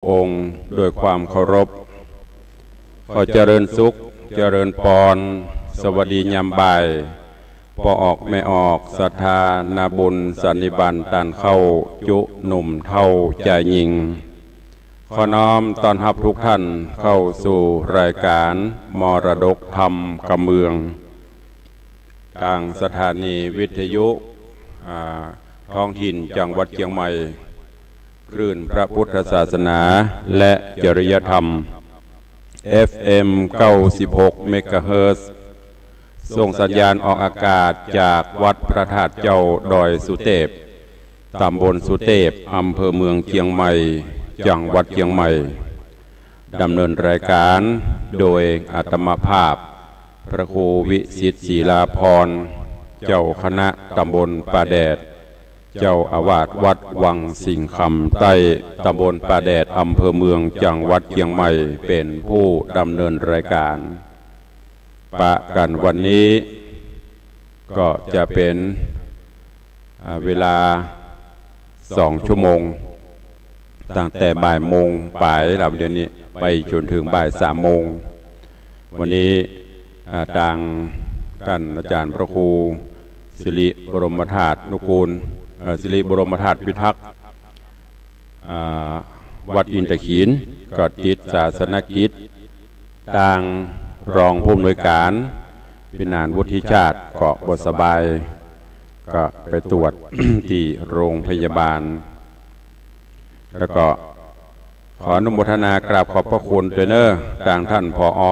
องค์ด้วยความเคารพขอเจริญสุขเจริญพรสวัสดียามบ่ายพอออกไม่ออกศรัทธานาบุญสันนิบาตตันเข้าจุหนุ่มเท่าใจยิงขอน้อมต้อนรับทุกท่านเข้าสู่รายการมรดกธรรมกำเมืองทางสถานีวิทยุท้องถิ่นจังหวัดเชียงใหม่คลื่นพระพุทธศาสนาและจริยธรรม FM 96 เมกะเฮิรตซ์ส่งสัญญาณออกอากาศจากวัดพระธาตุเจ้าดอยสุเทพตำบลสุเทพอำเภอเมืองเชียงใหม่จังหวัดเชียงใหม่ดำเนินรายการโดยอาตมาภาพพระครูวิสิทธิ์ศิลาภรณ์เจ้าคณะตำบลป่าแดดเจ้าอาวาสวัดวังสิงห์คำใต้ตำบลป่าแดดอำเภอเมืองจังหวัดเชียงใหม่เป็นผู้ดำเนินรายการปะกันวันนี้ก็จะเป็นเวลา2 ชั่วโมงตั้งแต่บ่ายโมงปลายหลับเดี๋ยวนี้ไปจนถึงบ่าย3 โมงวันนี้ทางท่านอาจารย์พระครูสิริบรมธาตุนุกูลสิริบรมธาตุพิทักษ์วัดอินทขีนก็ติดศาสนกิจทางรองผู้อำนวยการพินานวุฒิชาติเกาะบสบายก็ไปตรวจ ที่โรงพยาบาลแล้วก็ขออนุโมทนากราบขอบพระคุณด้วยเนอทางท่านผอ.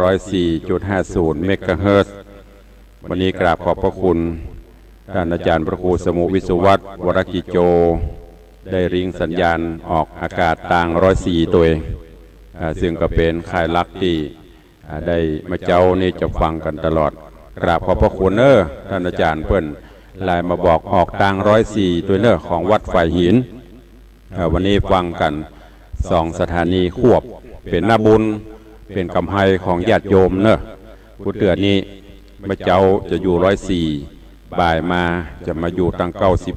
104.50 เมกะเฮิรตซ์วันนี้กราบขอบพระคุณท่านอาจารย์พระครูสมุวิสุวัฒน์วรกิจโจได้ริงสัญญาณออกอากาศต่าง 104 ตัวซึ่งก็เป็นค่ายลักที่ได้มาเจ้านี่จะฟังกันตลอดกราบขอบพระคุณท่านอาจารย์เพิ่นไลน์มาบอกออกต่าง 104 ตัวของวัดฝ่ายหินวันนี้ฟังกัน2 สถานีควบเป็นหน้าบุญเป็นกำไพของญาติโยมผู้เตือนนี้มาเจ้าจะอยู่ 104 บ่ายมาจะมาอยู่ตั้ง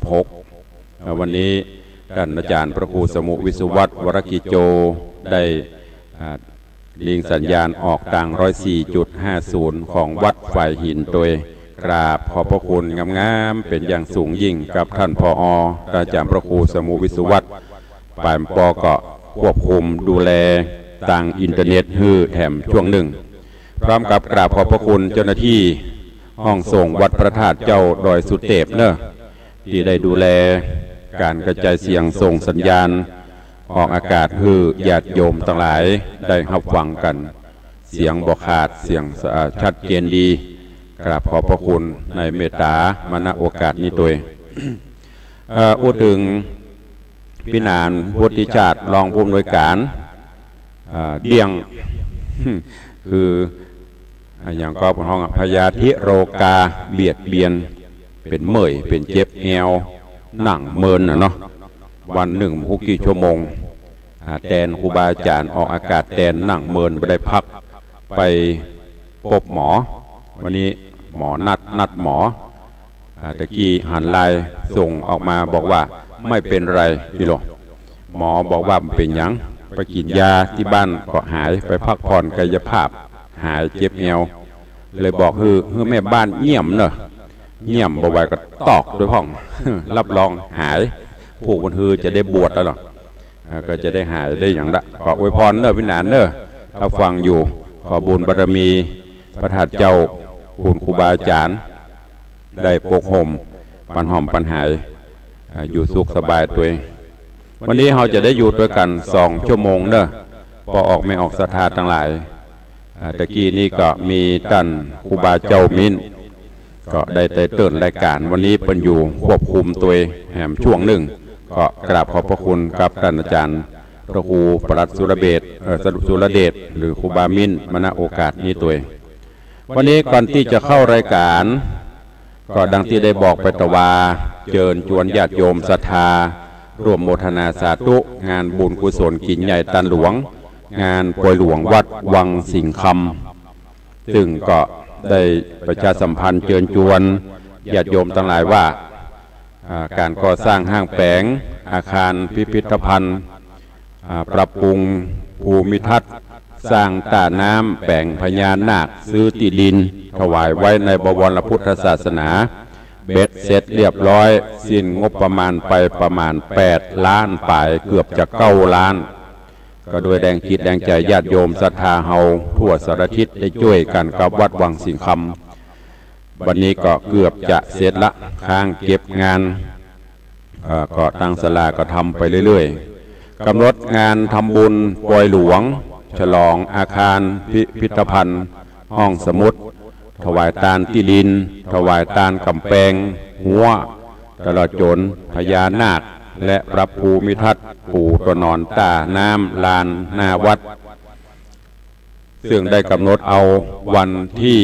96วันนี้ท่านอาจารย์พระครูสมุวิสุวัฒน์วรกิจโจได้ลิงสัญญาณออกต่าง 104.50 ของวัดฝ่ายหินโดยกราบขอบพระคุณงามๆเป็นอย่างสูงยิ่งกับท่านผอ.อาจารย์พระครูสมุวิสุวัฒน์ฝ่ายป.ก็ควบคุมดูแลทางอินเทอร์เน็ตฮือแถมช่วงหนึ่งพร้อมกับกราบขอบพระคุณเจ้าหน้าที่ห้องส่งวัดพระธาตุเจ้าดอยสุเทพที่ได้ดูแลการกระจายเสียงส่งสัญญาณออกอากาศฮือญาติโยมทั้งหลายได้รับฟังกันเสียงบ่ขาดเสียงชัดเจนดีกราบขอบพระคุณในเมตตามณโอกาสนี้ตัวพูดถึงพินานวุฒิชาติรองผู้อำนวยการเดี่ยงคืออย่างก็เป็นห้องพยาธิโรกาเบียดเบียนเป็นเมื่อยเป็นเจ็บแอวหนังเมินเนาะวันหนึ่งกี่ชั่วโมงแตนครูบาอาจารย์ออกอากาศแตนหนังเมินไปได้พักไปพบหมอวันนี้หมอนัดหมอตะกี้หันไลน์ส่งออกมาบอกว่าไม่เป็นไรพี่หลวงหมอบอกว่าเป็นหยังไปกินยาที่บ้านก็หายไปพักผ่อนกายภาพหายเจ็บแอวเลยบอกคือแม่บ้านเงี่ยมเงี่ยมบ่ไหวก็ตอกด้วยห้องรับรองหายผู้คนฮือจะได้บวชแล้วหรอก็จะได้หายได้อย่างละขออวยพรวินานถ้าฟังอยู่ขอบุญบารมีพระธาตุเจ้าคุณครูบาอาจารย์ได้ปกห่มปันหอมปันหายอยู่สุขสบายตัวเองวันนี้เราจะได้อยู่ด้วยกัน2 ชั่วโมงพอออกไม่ออกศรัทธาทั้งหลายตะกี้นี้ก็มีท่านครูบาเจ้ามิ้นก็ได้เตือนรายการวันนี้เป็นอยู่ควบคุมตัวแหมช่วงหนึ่งก็กราบขอบพระคุณกับท่านอาจารย์พระครูปรัชสุรเดชสุรเดชหรือครูบามิ้นมณโอกาสนี้ตัววันนี้ก่อนที่จะเข้ารายการก็ดังที่ได้บอกไปตะวาเชิญชวนญาติโยมศรัทธาร่วมโมทนาสาธุงานบุญกุศลกินใหญ่ตันหลวงงานป่วยหลวงวัดวังสิงห์คำซึ่งก็ได้ประชาสัมพันธ์เชิญชวนญาติโยมทั้งหลายว่า การก่อสร้างห้างแผงอาคารพิพิธภัณฑ์ปรับปรุงภูมิทัศน์สร้างตาน้ำแบ่งพญานาคซื้อที่ดินถวายไว้ในบวรพุทธศาสนาเบ็ดเสร็จเรียบร้อยสิ้นงบประมาณไปประมาณ8 ล้านปลายเกือบจะ9 ล้านก็โดยแรงจิตแรงใจญาติโยมศรัทธาเฮาทั่วสารทิศได้ช่วยกันกับวัดวังสิงคำวันนี้ก็เกือบจะเสร็จละค้างเก็บงานก็ตั้งศาลาก็ทำไปเรื่อยๆกำหนดงานทำบุญปล่อยหลวงฉลองอาคารพิพิธภัณฑ์ห้องสมุดถวายทานที่ดินถวายทานกำแพงหัวตลอดจนพญานาคและพระภูมิทัศน์ปู่ตัวนอนตาน้ำลานหน้าวัดซึ่งได้กำหนดเอาวันที่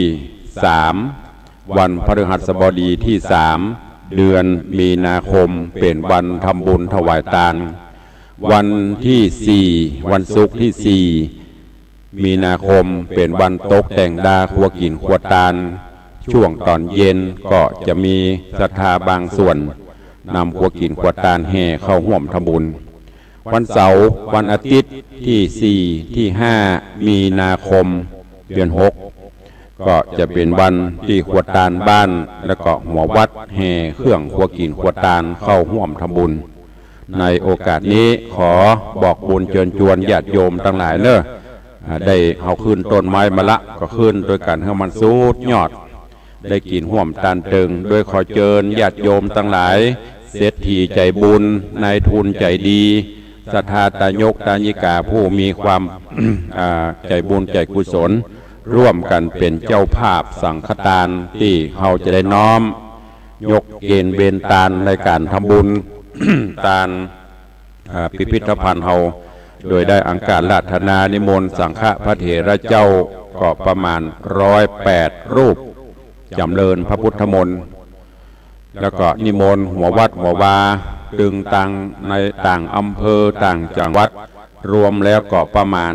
3วันพฤหัสบดีที่3เดือนมีนาคมเป็นวันทำบุญถวายทานวันที่4วันศุกร์ที่4มีนาคมเป็นวันตกแต่งดาครัวกินครัวตาลช่วงตอนเย็นก็จะมีศรัทธาบางส่วนนำครัวกินครัวตาลแห่เข้าร่วมทำบุญวันเสาร์วันอาทิตย์ที่4ที่5มีนาคมเดือน6ก็จะเป็นวันที่ครัวตาลบ้านและก็หัววัดแห่เครื่องครัวกินครัวตาลเข้าร่วมทำบุญในโอกาสนี้ขอบอกบุญเชิญชวนญาติโยมทั้งหลายเนอะได้เอาขึ้นต้นไม้มาละก็ขึ้นโดยการให้มันสูดยอดได้กินห่วมตานตึงโดยขอเชิญญาติโยมทั้งหลายเศรษฐีใจบุญนายทุนใจดีศรัทธาตายกตายิกาผู้มีความ ใจบุญใจกุศลร่วมกันเป็นเจ้าภาพสังฆทานที่เขาจะได้น้อมยกเกณฑ์เบญทานในการทำบุญ ทานพิพิธภัณฑ์เฮาโดยได้อังการราธนานิมนต์สังฆพระเถระเจ้าก็ประมาณ108 รูปจำเริญพระพุทธมนต์แล้วก็นิมนต์หัววัดหัววาตึงตังในต่างอำเภอต่างจังหวัดรวมแล้วก็ประมาณ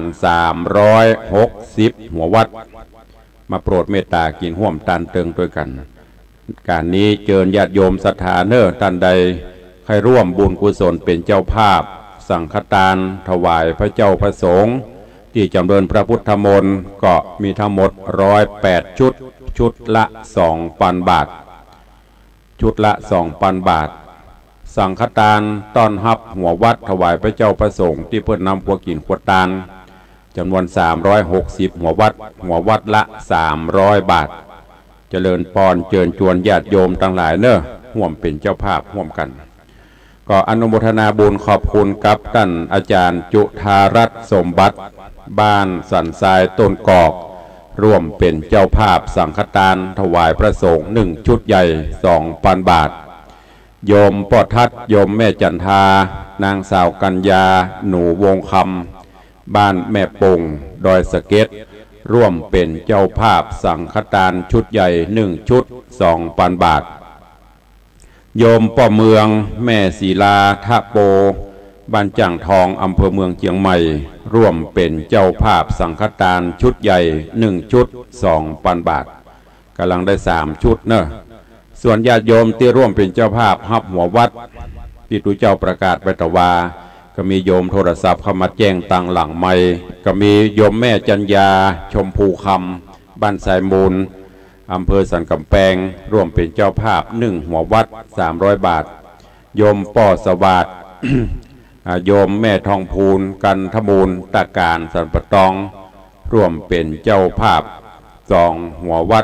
360หัววัดมาโปรดเมตตากินห่วมตานเติงด้วยกันการนี้เชิญญาติโยมศรัทธาเนอท่านใดใครร่วมบุญกุศลเป็นเจ้าภาพสังฆทานถวายพระเจ้าพระสงฆ์ที่จำเริญพระพุทธมนต์ก็มีทั้งหมด108 ชุดชุดละ 2,000 บาทชุดละ 2,000 บาทสังฆทานต้อนรับหัววัดถวายพระเจ้าพระสงฆ์ที่เพื่อนนำพวกกินขวดตาลจำนวน360หัววัดละ300 บาทเจริญพรเชิญชวนญาติโยมทั้งหลายเนอะร่วมเป็นเจ้าภาพร่วมกันก็อนุโมทนาบุญขอบคุณกับท่านอาจารย์จุฑารัตน์สมบัติบ้านสันทรายต้นกอกร่วมเป็นเจ้าภาพสังฆทานถวายพระสงฆ์1 ชุดใหญ่ 2,000 บาทโยมปอทัศน์โยมแม่จันทานางสาวกัญญาหนูวงคำบ้านแม่ปงดอยสะเก็ดร่วมเป็นเจ้าภาพสังฆทานชุดใหญ่1 ชุด 2,000 บาทโยมป่อเมืองแม่ศิลาทะโปบ้านจังทองอำเภอเมืองเชียงใหม่ร่วมเป็นเจ้าภาพสังฆทานชุดใหญ่1 ชุด 2,000 บาทกำลังได้3 ชุดเนอะส่วนญาติโยมที่ร่วมเป็นเจ้าภาพฮับหัววัดที่ตุเจ้าประกาศไปตะวาก็มีโยมโทรศัพท์เข้ามาแจ้งตังหลังไมค์ก็มีโยมแม่จัญญาชมพูคำบ้านสายมูลอำเภอสันกำแพงร่วมเป็นเจ้าภาพ1 หัววัด300 บาทโยมป่อสวัสดิ์ โยมแม่ทองพูนกันทมูลตาการสันปะตองร่วมเป็นเจ้าภาพ2 หัววัด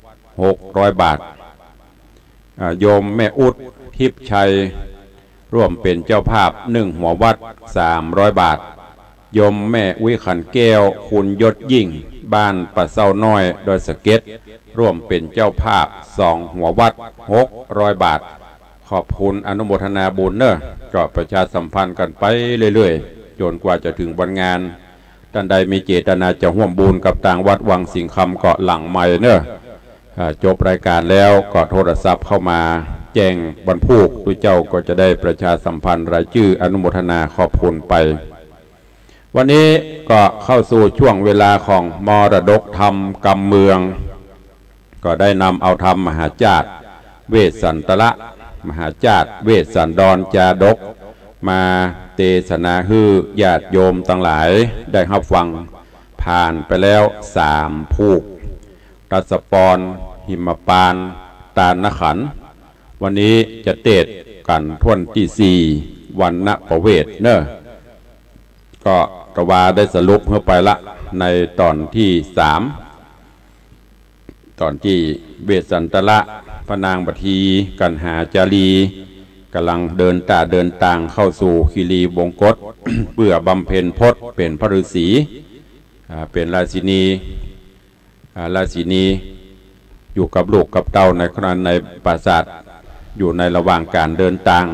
600 บาทโยมแม่อุดทิพย์ชัยร่วมเป็นเจ้าภาพ1 หัววัด300 บาทโยมแม่วิขันแก้วคุณยศยิ่งบ้านปะเซาน้อยดอยสะเก็ดร่วมเป็นเจ้าภาพ2 หัววัด600 บาทขอบคุณอนุโมทนาบุญเนอะก็ประชาสัมพันธ์กันไปเรื่อยๆจนกว่าจะถึงวันงานท่านใดมีเจตนาจะร่วมบุญกับทางวัดวังสิงคำเกาะหลังใหม่เนอะจบรายการแล้วก็โทรศัพท์เข้ามาแจ้งบรรพุกด้วยเจ้าก็จะได้ประชาสัมพันธ์รายชื่ออนุโมทนาขอบคุณไปวันนี้ก็เข้าสู่ช่วงเวลาของมรดกธรรมกำเมืองก็ได้นำเอาธรรมมหาจาตุเวสสันตระมหาจาตุเวสสันดรจาดกมาเทศนาฮือญาติโยมทั้งหลายได้รับฟังผ่านไปแล้ว3ภูกรัศปรหิมปานตาลนขันวันนี้จะเทศกันท่วนที่4วันณประเวทเนอะก็กวาได้สรุปเข้าไปละในตอนที่3ตอนที่เวสสันตละพนางบัที กันหาจารีกำลังเดินต่างเข้าสู่คีรีวงกฏ เพื่อบำเพ็ญพจน์เป็นพระฤาษีเป็นราชินีอยู่กับลูกกับเต้าในขณะในปราสาทอยู่ในระหว่างการเดินต่าง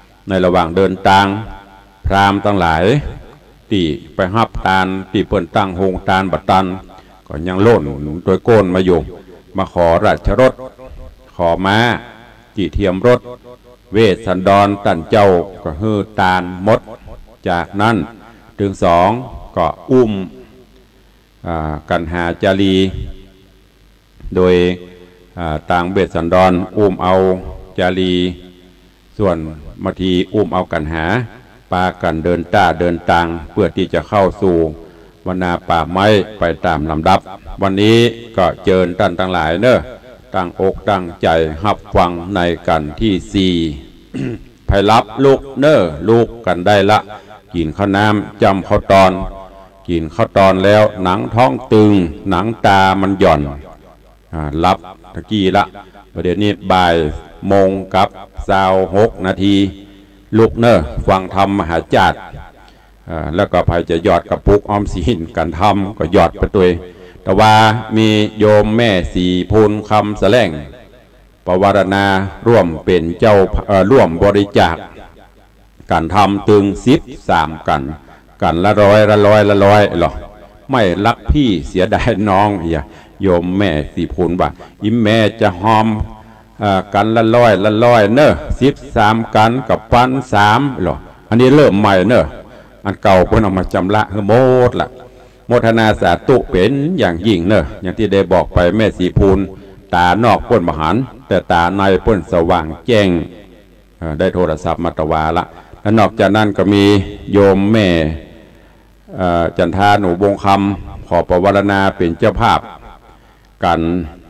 พราหมณ์ทั้งหลายที่ไปหับตาลที่เปิ่นตั้งโฮงตาลบัดตันก็ยังโล่นโดยโกนมาอยู่มาขอราชรถขอม้าจีเทียมรถเวสสันดรตันเจ้าก็ฮือตาลมดจากนั้นถึง2ก็อุ้มกันหาจารีโดยต่างเวสสันดรอุ้มเอาจารีส่วนมาทีอุ้มเอากันหาปากันเดินต่างเพื่อที่จะเข้าสู่วนาป่าไม้ไปตามลำดับวันนี้ก็เจิญท่านทั้งหลายเนอะตั้งอกตั้งใจรับฟังในกันที่4 ไพรับลูกเนอะลูกกันได้ละกินข้าวน้ำจำข้าวตอนกินข้าวตอนแล้วหนังท้องตึงหนังตามันหย่อนรับตะกี้ละประเดี๋ยวนี้บ่ายโมงกับ26 นาทีลูกเนอะฟังธรรมมหาจารย์แล้วก็ภัยจะหยอดกระปุกออมสินกันทำก็หยอดไปตัวแต่ว่ามีโยมแม่สีพูนคำแสลงปวารณาร่วมเป็นเจ้าร่วมบริจาคกันทำตึง13กันละร้อยหรอไม่รักพี่เสียดายน้องอย่าโยมแม่สีพูนบ่าอิมแม่จะหอมกันละร้อยเนอะ13กันกับปัน3หรออันนี้เริ่มใหม่เนอะอันเก่าเพิ่นเอามาจำละคือโมดละโมทนาสาธุเป็นอย่างยิ่งเนอะอย่างที่ได้บอกไปแม่สีพูนตานอกพ้นมหันแต่ตาในพ้นสว่างแจ้งได้โทรศัพท์มาตวาละและนอกจากนั้นก็มีโยมแม่จันทาหนูวงคำขอประวารณาเป็นเจ้าภาพกัน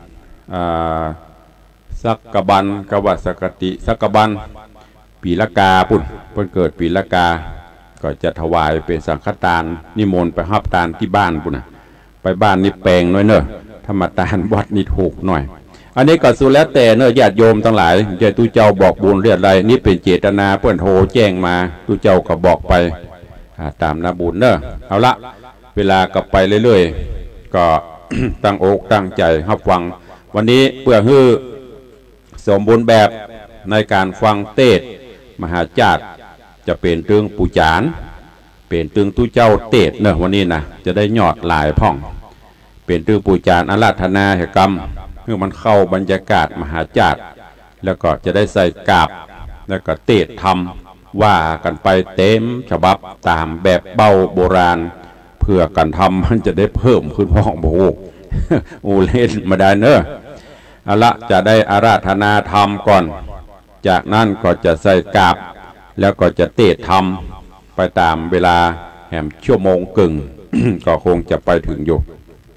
สักกบันกวัสกติสักกบันปีละกาปุ่นเพิ่นเกิดปีละกาก็จะถวายเป็นสังฆทานนิมนต์ไปรับทานที่บ้านปุ่นนะไปบ้านนี่แปลงน้อยเนอะธรรมทานวัดนี่ถูกหน่อยอันนี้ก็สุดแล้วแต่เนอะญาติโยมทั้งหลายเจ้าตู้เจ้าบอกบุญเรียดอะไรนี่เป็นเจตนาเพื่อนโทรแจ้งมาตู้เจ้าก็บอกไปตามนาบุญเนอะเอาละเวลาก็ไปเรื่อยๆก็ ตั้งอกตั้งใจรับฟังวันนี้เพื่อฮื้อสมบูรณ์แบบในการฟังเทศมหาจารย์จะเป็นตึงปูจานเป็นตึงตู้เจ้าเทศเนอะวันนี้นะจะได้ยอดหลายพ่องเป็นตึงปูจานอาราธนาเหตุกรรมเพื่อมันเข้าบรรยากาศมหาจารย์แล้วก็จะได้ใส่กาบแล้วก็เทศธรรมว่ากันไปเต็มฉบับตามแบบเบาโบราณเพื่อกันทำมันจะได้เพิ่มขึ้นพ่องโบโอเล่นมาได้เนอะเอาละจะได้อาราธนาธรรมก่อนจากนั้นก็จะใส่กาบแล้วก็จะเทศธรรมไปตามเวลาแหมชั่วโมงกึ่ง ก็คงจะไปถึงอยู่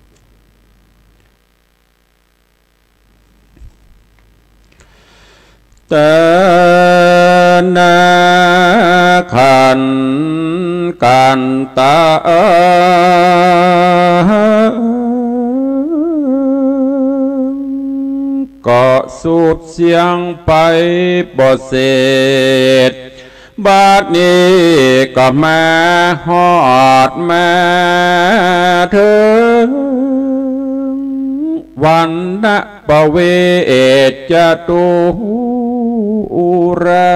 ตนาขันกันตาก็สูดเสียงไปบ่เสร็จบาดนี้ก็มาฮอดมาถึงวันณประเวทจตุรา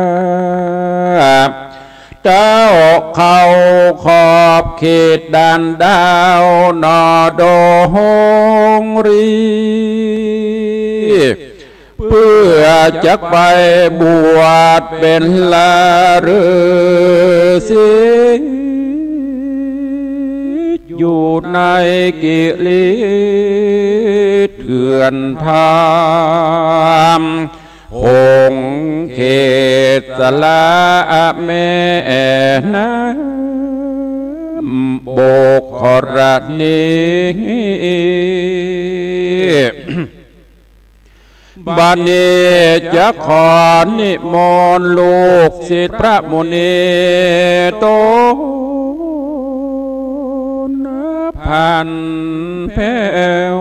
เจ้าเข้าขอบเขตด่านดาวนอโดงรีเพื่อจะไปบวชเป็นลาฤาษีอยู่ในกิเลสเถื่อนทามคงเขตสละแม่น้ำโบกขรณีบัดนี้จะขอนิมนต์ลูกศิษย์พระมุนีโตพันแผ้ว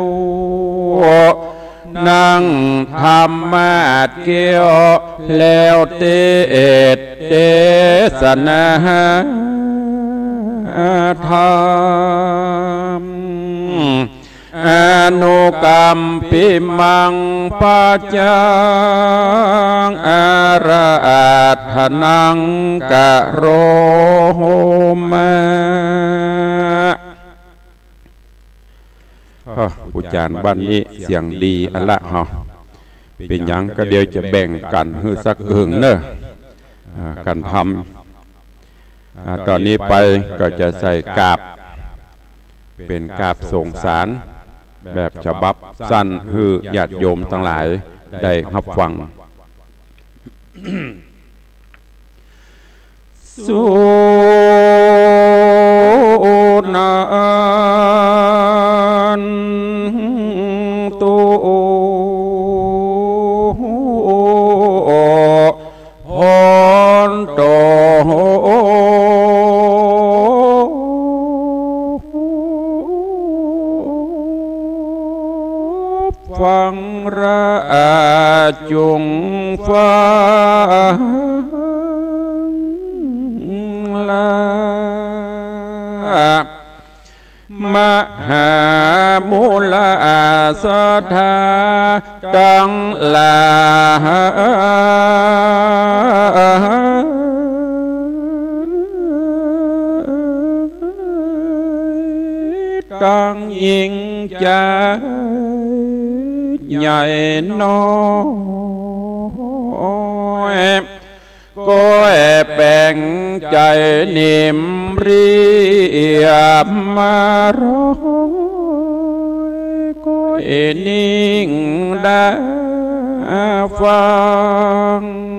นั่งธรรมาสเกี่ยวแล้วเตศนาธรรมอนุกรรมปิมังปัจจังอาราธนังกะโรมะผู้จารย์บ้านนี้เสียงดีอันละเฮาเป็นหยังก็เดี๋ยวจะแบ่งกันฮือสักเนอะกันทำตอนนี้ไปก็จะใส่กาบเป็นกาบส่งสารแบบฉบับสั้นคือญาติโยมทั้งหลายได้รับฟังสุนันตุพรโตฟังระจุงฟังลามหามูลสถาตังลาตังยิ่งใจใหญ่น้อยก็แบ่งใจนิ่มเรียบมาร้อยก็นิ่งได้ฟัง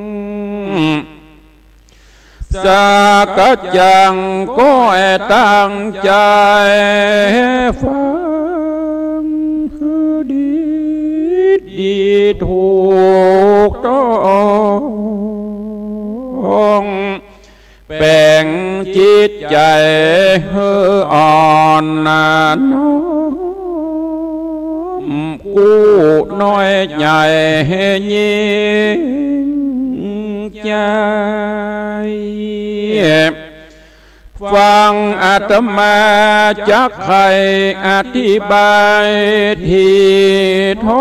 สักจังก็ตั้งใจฟังดีถูกต้องแบ่งจิตใจให้อ่อนน้อมกู้น้อยใหญ่ยิ่งใจฟังอาตมาจักใครอธิบายที่ท้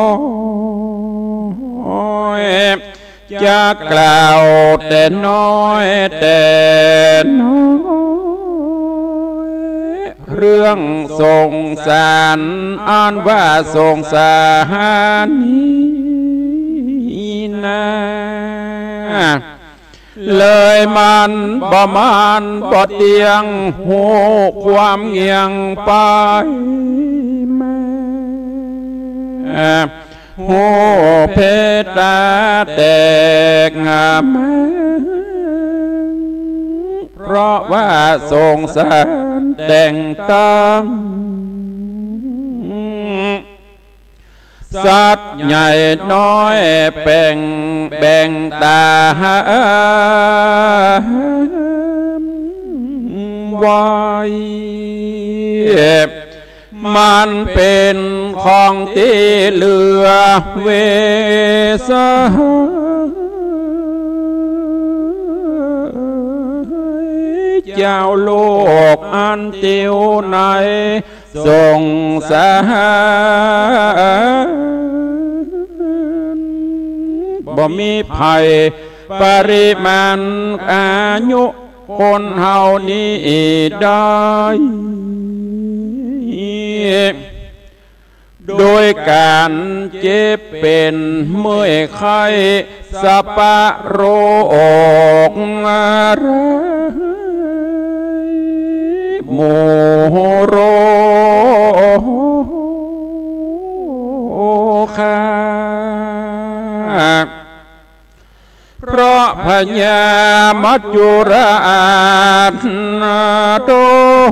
อยจะกล่าวแต่น้อยแต่น้อยเรื่องสงสารอ่านว่าสงสารนี้นะเลยมันบ่มันบ่เตียงหูความเงียงไปแม่หูเพตาแตกงามเพราะว่าสงสารแต่งตั้งสัตว์ใหญ่น้อยแบ่งตาไว้มันเป็นของที่เหลือเวสเจ้าโลกอันเตียวในสงสารบ่มีภัยปริมาณอายุคนเฮานี้ได้โดยการเจ็บเป็นเมื่อยไข้สะปะโรคอะไรโมโรคาพญามัจจุราชโต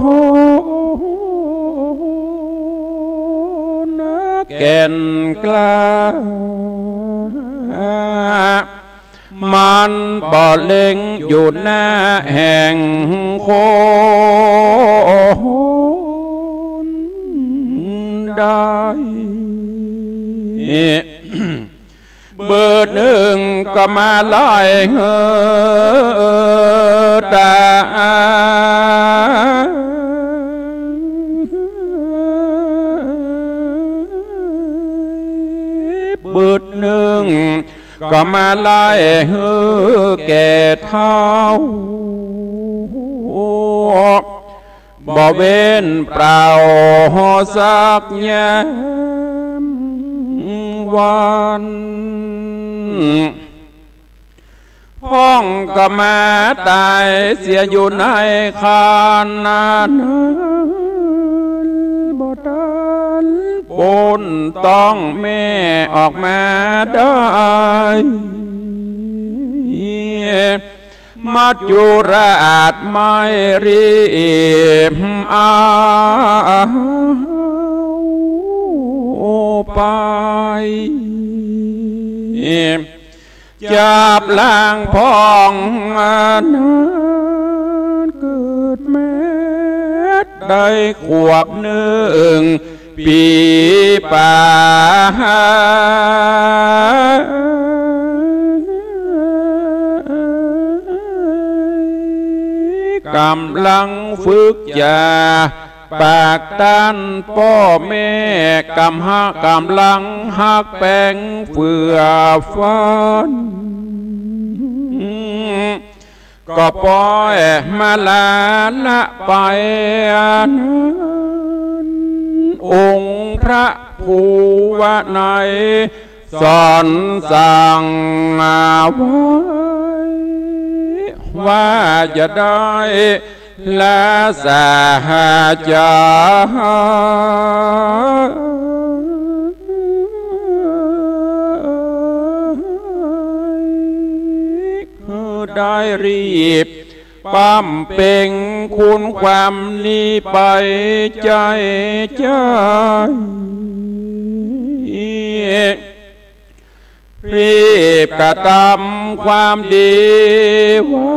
แก่นกล้ามันบ่เล็งอยู่หน้าแห่งโคนได้เบิดหนึ่งก็มาไล่ตาเบิดหนึ่งก็มาไล่แก่เท้าบ่เว้นเปล่าสักยามวันพ้องก็มาตายเสียอยู่ในคานนั้นบ่ทันปนต้องแม่ออกมาได้มัจจุราชไม่รีบเอาไปจับล่างพ้องนั้นเกิดแม้ได้ขวบหนึ่งปีป่ากำลังฝึกยาปากตันพ่อแม่กำลังหักแป้งเฟื่อฟันก็ปล่อยมาลาละไปองค์พระภูวะในสอนสั่งไว้ว่าจะได้ลาสาจาคือได้รีบปั๊มเป่งคุณความนี้ไปใจรีบกระทำความดีไว้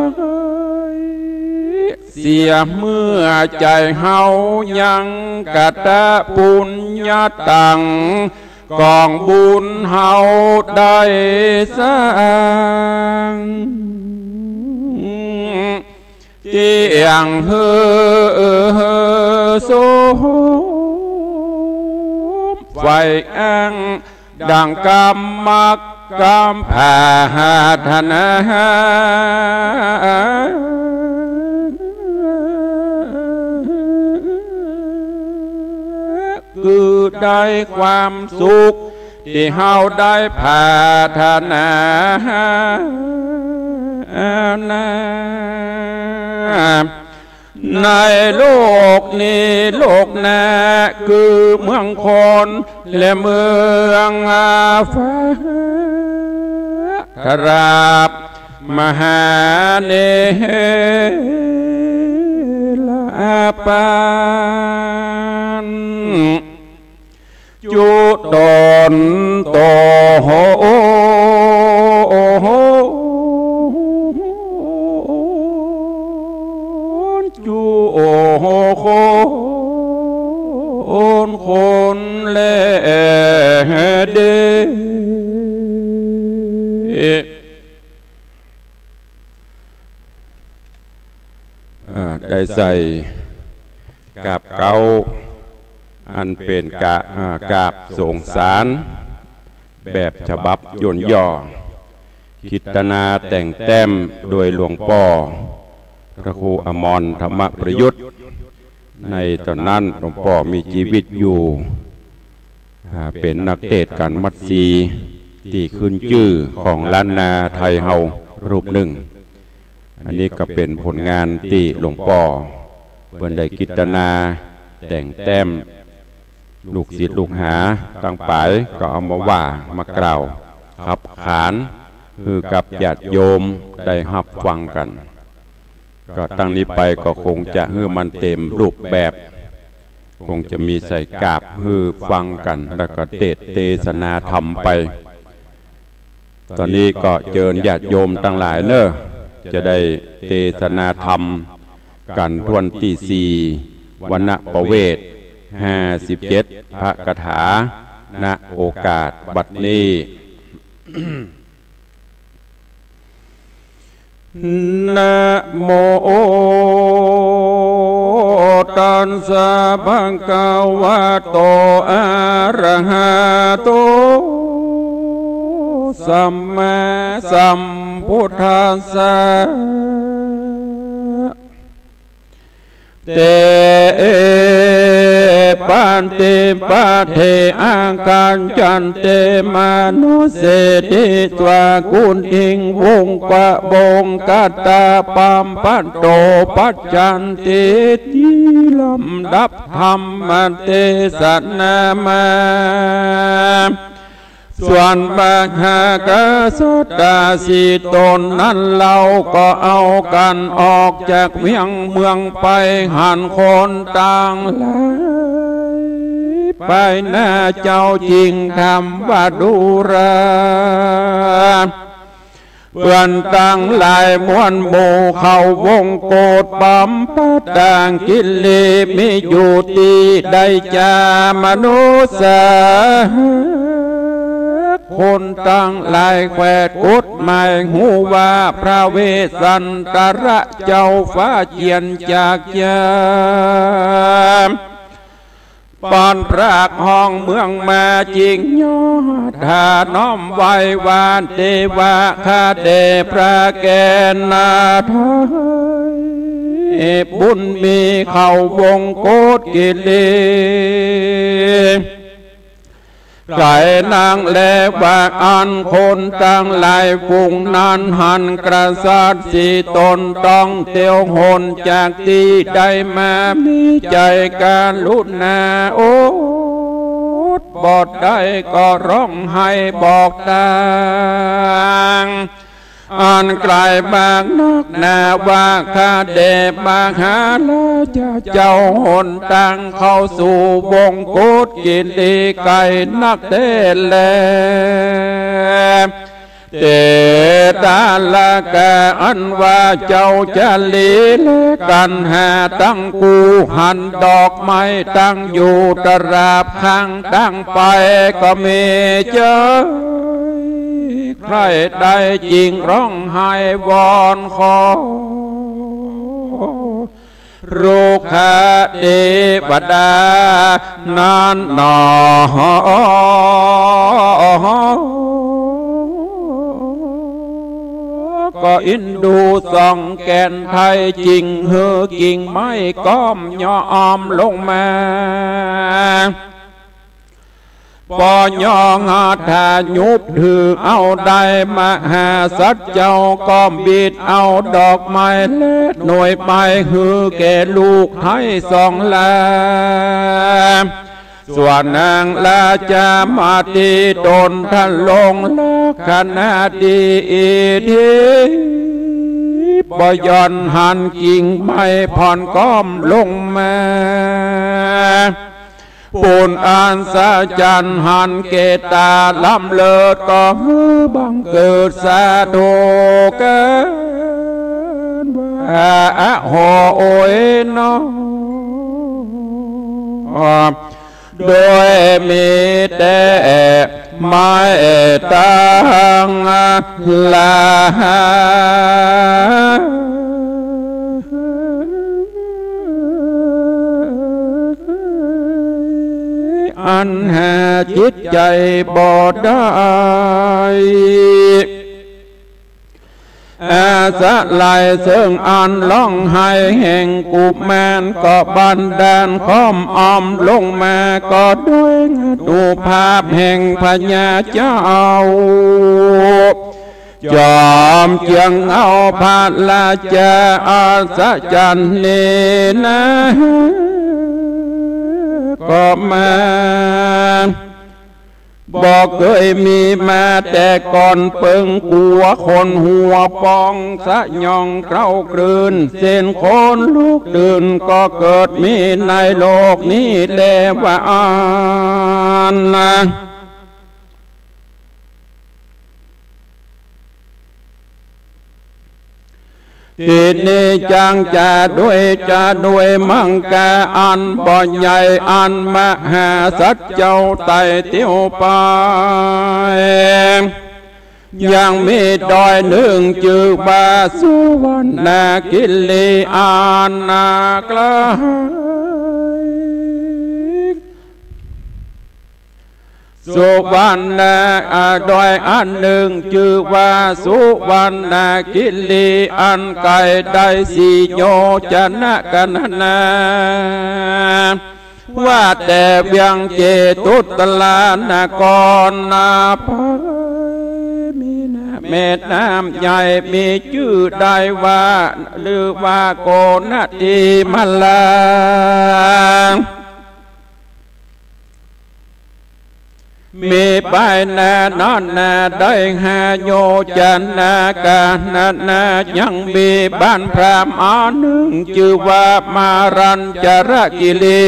เสียเมื่อใจเฮายังกะตะปุญญาตังกองบุญเฮาได้สร้างเจียงโสมไฟอังดังกำมักกำผาธนาคือได้ความสุขที่เฮาได้ผาธนาในโลกนี้โลกหน้าคือเมืองคนและเมืองฟ้าทราบมหาเนลาปานจุดนโตโหจูโอโคนเลเดได้ใส่กับเกาอันเป็นกาบส่งสารแบบฉบับย่นย่อคิตนาแต่งแต้มโดยหลวงพ่อพระครูอมรธรรมประยุทธ์ในตอนนั้นหลวงพ่อมีชีวิตอยู่เป็นนักเทศน์การมัดซีที่ขึ้นชื่อของล้านนาไทยเฮารูปหนึ่งอันนี้ก็เป็นผลงานที่หลวงพ่อเพิ่นได้กิตนาแต่งแต้มลูกศิษย์ลูกหาต่างปายก็เอามาว่ามากล่าวขับขานคือกับญาติโยมได้รับฟังกันก็ตั้งนี้ไปก็คงจะให้มันเต็มรูปแบบคงจะมีใส่กาบให้ฟังกันแล้วก็เทศนาธรรมไปตอนนี้ก็เชิญญาติโยมทั้งหลายเนอะจะได้เทศนาธรรมกันทวนที่4วันประเวท57พระคาถาณโอกาสบัดนี้นะโมตัสสะภะคะวะโตอะระหะโตสัมมาสัมพุทธัสสะเตปันติปะเทอาการจันเตมานุเสติตวากุณอิงวงกะบงกัตตาปัมปันโตปัจจันติทิลำดับธรรมเทศนามาส่วนบาหากสดาสีตนนั้นเราก็เอากันออกจากเมืองไปหันคนต่างหลายไปหน้าเจ้าจริงคำว่าดูราเพื่อนต่างหลายมวนโมเข้าวงโกดปั๊มปัดด่างกิเลมีอยู่ตีได้จามนุษย์คนตั้งหลายแขวดกุดหมายหูว่าพระเวสสันตระเจ้าฟ้าเจียนจากยามปอนพรากห้องเมืองมาจริงยอดหาน้อมไว้วานเทวะคาเดพระแกนาทายบุญมีเข้าวงโกดกิเลไก่นางแลวากอันคนต่างหลายฝูงนั้นหันกระสัดสีตนต้องเตียวหนจากที่ได้มามีใจการลุนาโอดบอดได้ก็ร้องให้บอกต่างอันไกลบางนอกนาว่าข้าเดบางหาลาจะเจ้าหนต่างเข้าสู่วงกุดกินดีไก่นักเตแลเตตาละกะอันว่าเจ้าจะลีเลกันหาตั้งกูหันดอกไม้ตั้งอยู่ตราบข้างตั้งไปก็มีเจอใครได้จริงร้องไห้วอนขอรูขะเทวดานานหนอก็อินดูส่องแก่นไทยจริงเฮือกิ่งไม้ก้อมย่อมลงมาปอยองหาทายุบถือเอาได้มาหาสัตว์เจ้าก้อมบิดเอาดอกไม้เล็ดหน่วยไปหือแก่ลูกให้สองลาส่วนนางลาจามาตีตนท่านลงละขนาดดีทีบย่อนหันกิ่งไม้ผ่อนก้อมลงมาปูนอันสะจันหันเกตาล้ำเลิศก็บังเกิดสาโดกันว่าโหโอยน้อโดยมีแต่ไม้ตั้งลาอันหาจิตใจบ่ได้อาสะลายเสื่องอันร้องไห้แห่งกุมารก็บันดาลค้อมออมลงมาก็ด้วยดูภาพแห่งพญาเจ้ายอมเจียงเอาพาลาจาอาสะจันนี่นะก็มาบอกเคยมีมาแต่ก่อนเปิงกลัวคนหัวปองสะยองเกล้ากลืนเส้นคนลูกตื่นก็เกิดมีในโลกนี้แลว่าอ่านนะทีนี้จังจะด้วยมังกาอันบ่อใหญ่อันมหาสัจเจ้าไต่เตี้ยวไปยังมีดอยหนึ่งจือบาสุวรรณกิลีอันนากลายสุวรรณดอยอันหนึ่งชื่อว่าสุวรรณกิลีอันไกลได้สีโยชนะกันนาว่าแต่เวียงเจตุตลานกรนาภมีเม็ดน้ำใหญ่มีชื่อได้ว่าหรือว่าโกนทีมลามีไปนานอนนาได้หาโยจันนากานายังมีบ้านพรามอันหนึ่งชื่อว่ามารัญจรกิลี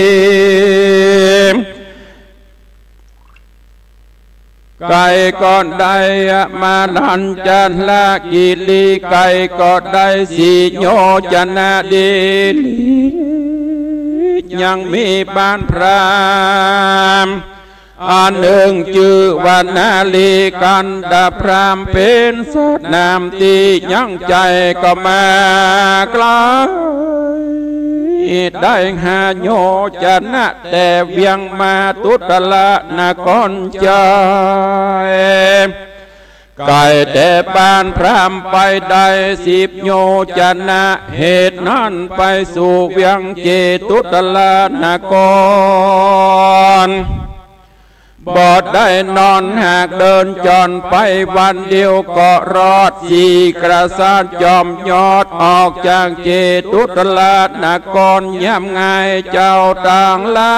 ไก่ก็ได้มารัญจรกิลีไก่ก็ได้สีโยจันดีลียังมีบ้านพรามอันหนึ่งชื่อว่านาลีกันดาพรามเป็นสดนามตียังใจก็มากลายได้หาโยชนะแต่เวียงมาตุตละนกรใจไก่แต่บ้านพรามไปได้10 โยชนะเหตุนั้นไปสู่เวียงเจตุตละนกรบ่ได้นอนหากเดินจรไปวันเดียวก็รอดสี่กระสานจอมยอดออกจากเจตุตลานกรย่ำง่ายเจ้าต่างลา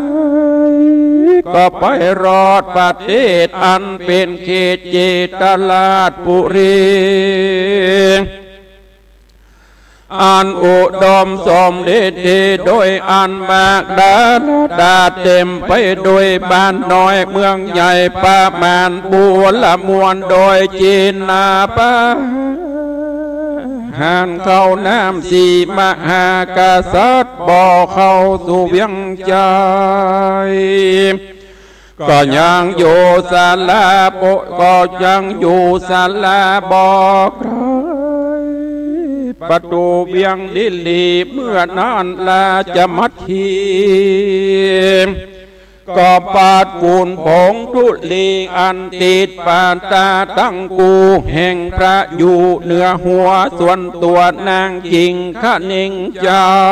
ก็ไปรอดประเทศอันเป็นเขตเจตลาดปุรีอันอุดมสมฤทธิ์โดยอันมากดาเต็มไปด้วยบ้านน้อยเมืองใหญ่ประมาณบัวละมวลโดยจีนนาปะหันเข้าน้ำสีมหากษัตริย์บ่อเข้าสู่เวียงใจก็ยังอยู่ศาลาก็ยังอยู่ศาลาบอกประตูเวียงดิลีเมื่อนานลาจะมัดทีก็ปาดปูนผงทุลีอันติดปาตาตั้งกูแห่งพระอยู่เหนือหัวส่วนตัวนางกิ่งขนิ่งใจ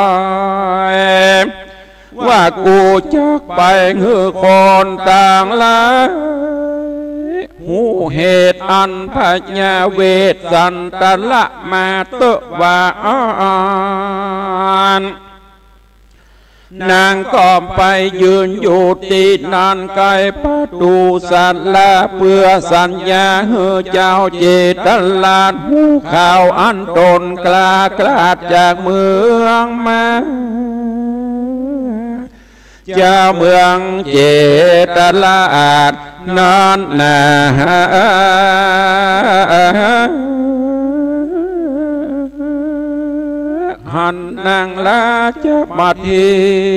ว่ากูจักไปหือคนต่างลาหูเหตุอันพญาเวทสันตละมาเตว่าอ่านนางก็ไปยืนอยู่ตีนานไกลประตูสันลาเพื่อสัญญาเฮือเจ้าเจตลาดหูข่าวอันตนกล้ากลาดจากเมืองมาเจ้าเมืองเจตลาดนอนนาหันนางลาจะมาที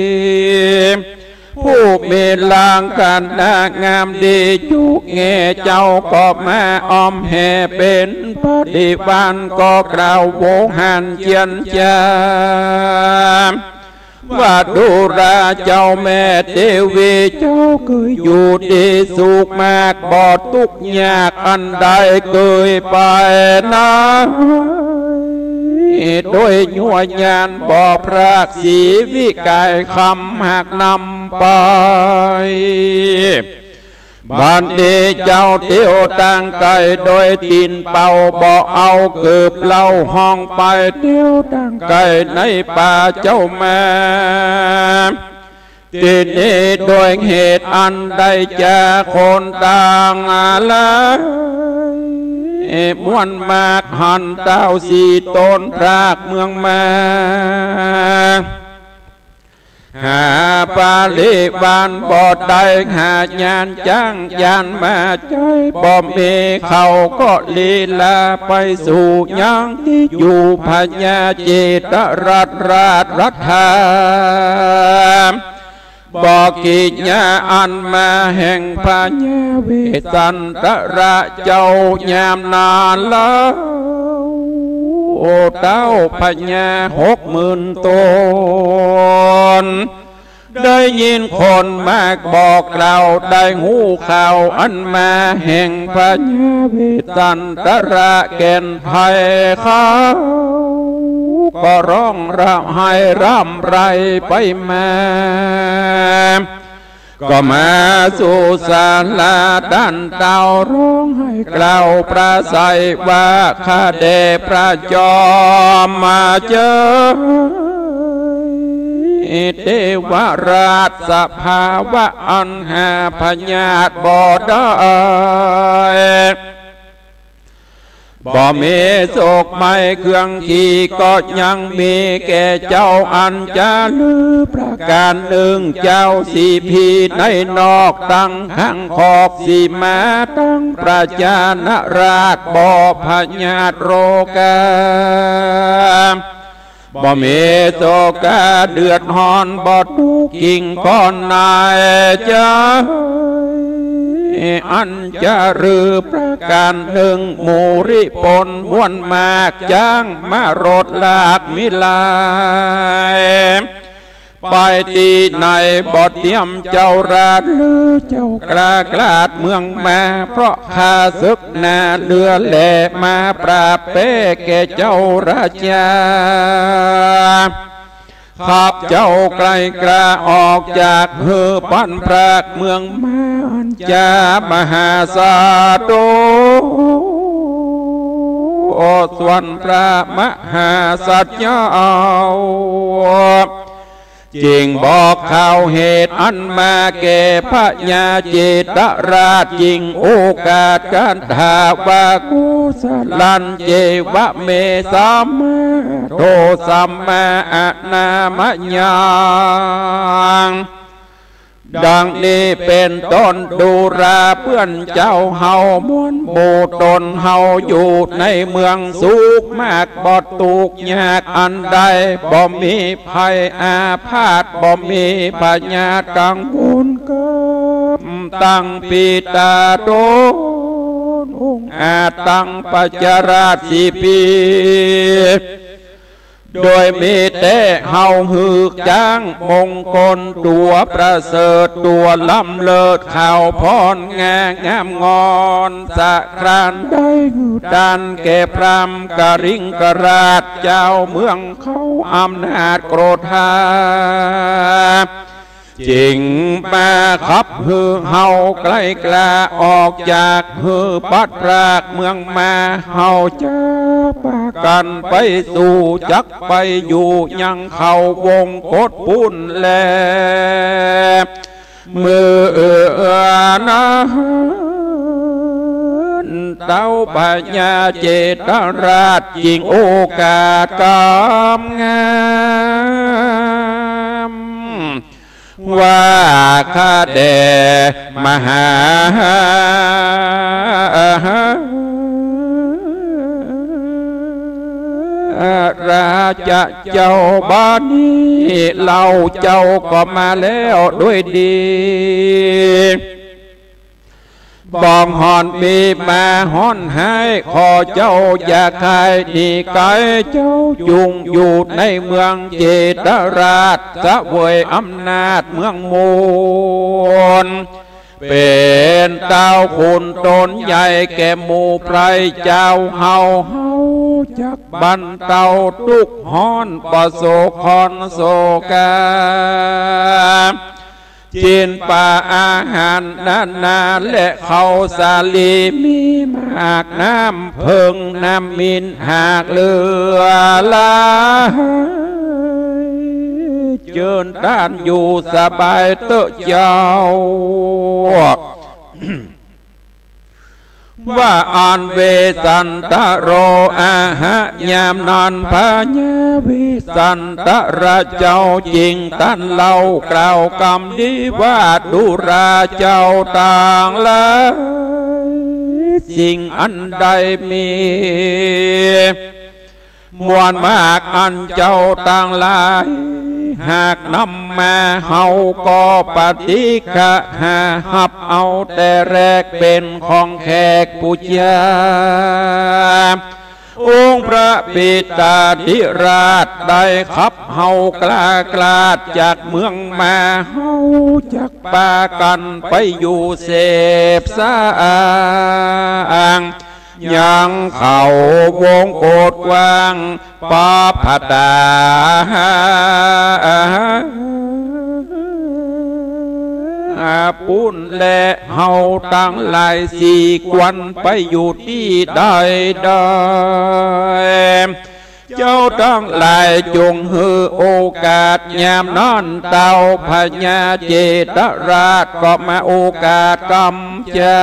ผู้มีลางกันนางามดีจุกเงเจ้าก็มาอ้อมแห่เป็นปฏิวันก็กล่าวโวหันเจียนจามว่าดูราเจ้าแม่เทวีเจ้าเคยอยู่ดีสุขมากบอดทุกยากอันใดเคยไปนะโดยยัวยานบ่อพระศรีวิกายคำหักนำไปบ้านเดเจ้าเที่ยวต่างไกลโดยตีนเป่าบ่เอาเกือบเล่าห้องไปเที่ยวต่างไกลในป่าเจ้าแม่ติดโดยเหตุอันใดจะคนต่างอะไรมวนมากหันเต้าสีตนพรากเมืองมาหาปาลิบานบอดได้หาญาณจ้างยานมาใจบ่มีเขาก็ลีลาไปสู่ยังที่อยู่พญาเจตรัฐาบอกกิจญาอันมาแห่งพญาเวสันตระเจ้ายามนานแล้วโอเต้าพญา60,000 ตนได้ยินคนมากบอกเราได้หูข่าวอันมาแห่งพญาเวสันตระแก่นไทยเขาก็ร้องระไห้ร่ำไรไปมาก็มาสู่ศาลาด้านเต่าร้องให้กล่าวประสัยว่าข้าเดพระจอมมาเจอเทวราชสภาวะอันหาพญาตบ่ได้บ่มีโศกไม่เครื่องขี่ก็ยังมีแก่เจ้าอันจะลือประการหนึ่งเจ้าสีพีในนอกตั้งข้างขอบสีมาตั้งประจานราชบ่พญาตโรกาบ่มีโศกาเดือดหอนบ่ทุกกิ่งก้อนนายจะอันจะรือประการหนึ่งมูริปนม้วนมากจ้างมารถลากมิลายไปตีในบ่เตรียมเจ้าราชหรือเจ้ากล้าดเมืองมาเพราะข้าศึกนาเรือแหล่มาปราบเป้แก่เจ้าราชาข้าเจ้าไกลกล้าออกจากเฮือปันพรากเมืองมาอันจามหาสาโตส่วนพระมหาสัจญาจริงบอกข่าวเหตุอันมาแก่พระญาเจตราชจริงโอกาสการถาว่ากุศลันเจวะเมสัมมาโตสัมมาอะนามะยังดังนี้เป็นต้นดูราเพื่อนเจ้าเฮามวนโบตนเฮาอยู่ในเมืองสุขมากบ่ตุกยากอันใดบ่มีภัยอาพาธบ่มีปัญญากังวลเกิดตั้งปีตาโตองค์อาตั้งปัจจาราสีปีโดยมีแต่เฮาหือจ้างมงคลตัวประเสริฐตัวล้ำเลิศข่าวพรงามงอนสะครานได้หือดันแก่พรามกริงกราชเจ้าเมืองเขาอำนาจโกรธาจริงมาขับฮือเฮาไกลกล้าออกจากฮือปัดรากเมืองมาเฮาจะปากันไปสู่จักไปอยู่ยังเขาวงโคตรปุ่นแลมือนะเต้าปัญญาเจตราชจริงโอกาสกำงามว่าข้าแด่มหาราชเจ้าบ้านนี้เราเจ้าก็มาแล้วด้วยดีบองหอนมีมาหอนให้ขอเจ้าอย่าขายดีไกลเจ้าจุงอยู่ในเมืองเจตราชสะเวยอำนาจเมืองมูลเป็นเต้าคุณตนใหญ่แก่หมู่ไพรเจ้าเฮาจักบันเต้าทุกฮ้อนบ่โศกคอนโศกาจินป่าอาหารนานาและเขาสาลีมีมากน้ำเพิงน้ำมินหากเรือลาจเจิญด้านอยู่สบายเตอะเจ้าว่าอ่านเวสันตโรอาหะยามนอนพาญาวิสันตระเจ้าจริงตันเล่ากล่าวกรรมดีว่าดุราเจ้าต่างเลยสิ่งอันใดมีมวลมากอันเจ้าต่างหลายหากนำมาเฮาก็ปฏิฆะหาหับเอาแต่แรกเป็นของแขกผู้ยาองค์พระปิตาธิราชได้ขับเฮากล้าจากเมืองมาเฮาจักปากันไปอยู่เสพสางยังเขาวงโกดกว้างปาพตาปุ้นและเฮาตั้งหลายสี่กวนไปอยู่ที่ใดเจ้าตั้งหลายจงฮือโอกาสยามนอนเต่าพญาเจตราชก็มาโอกาสกำจา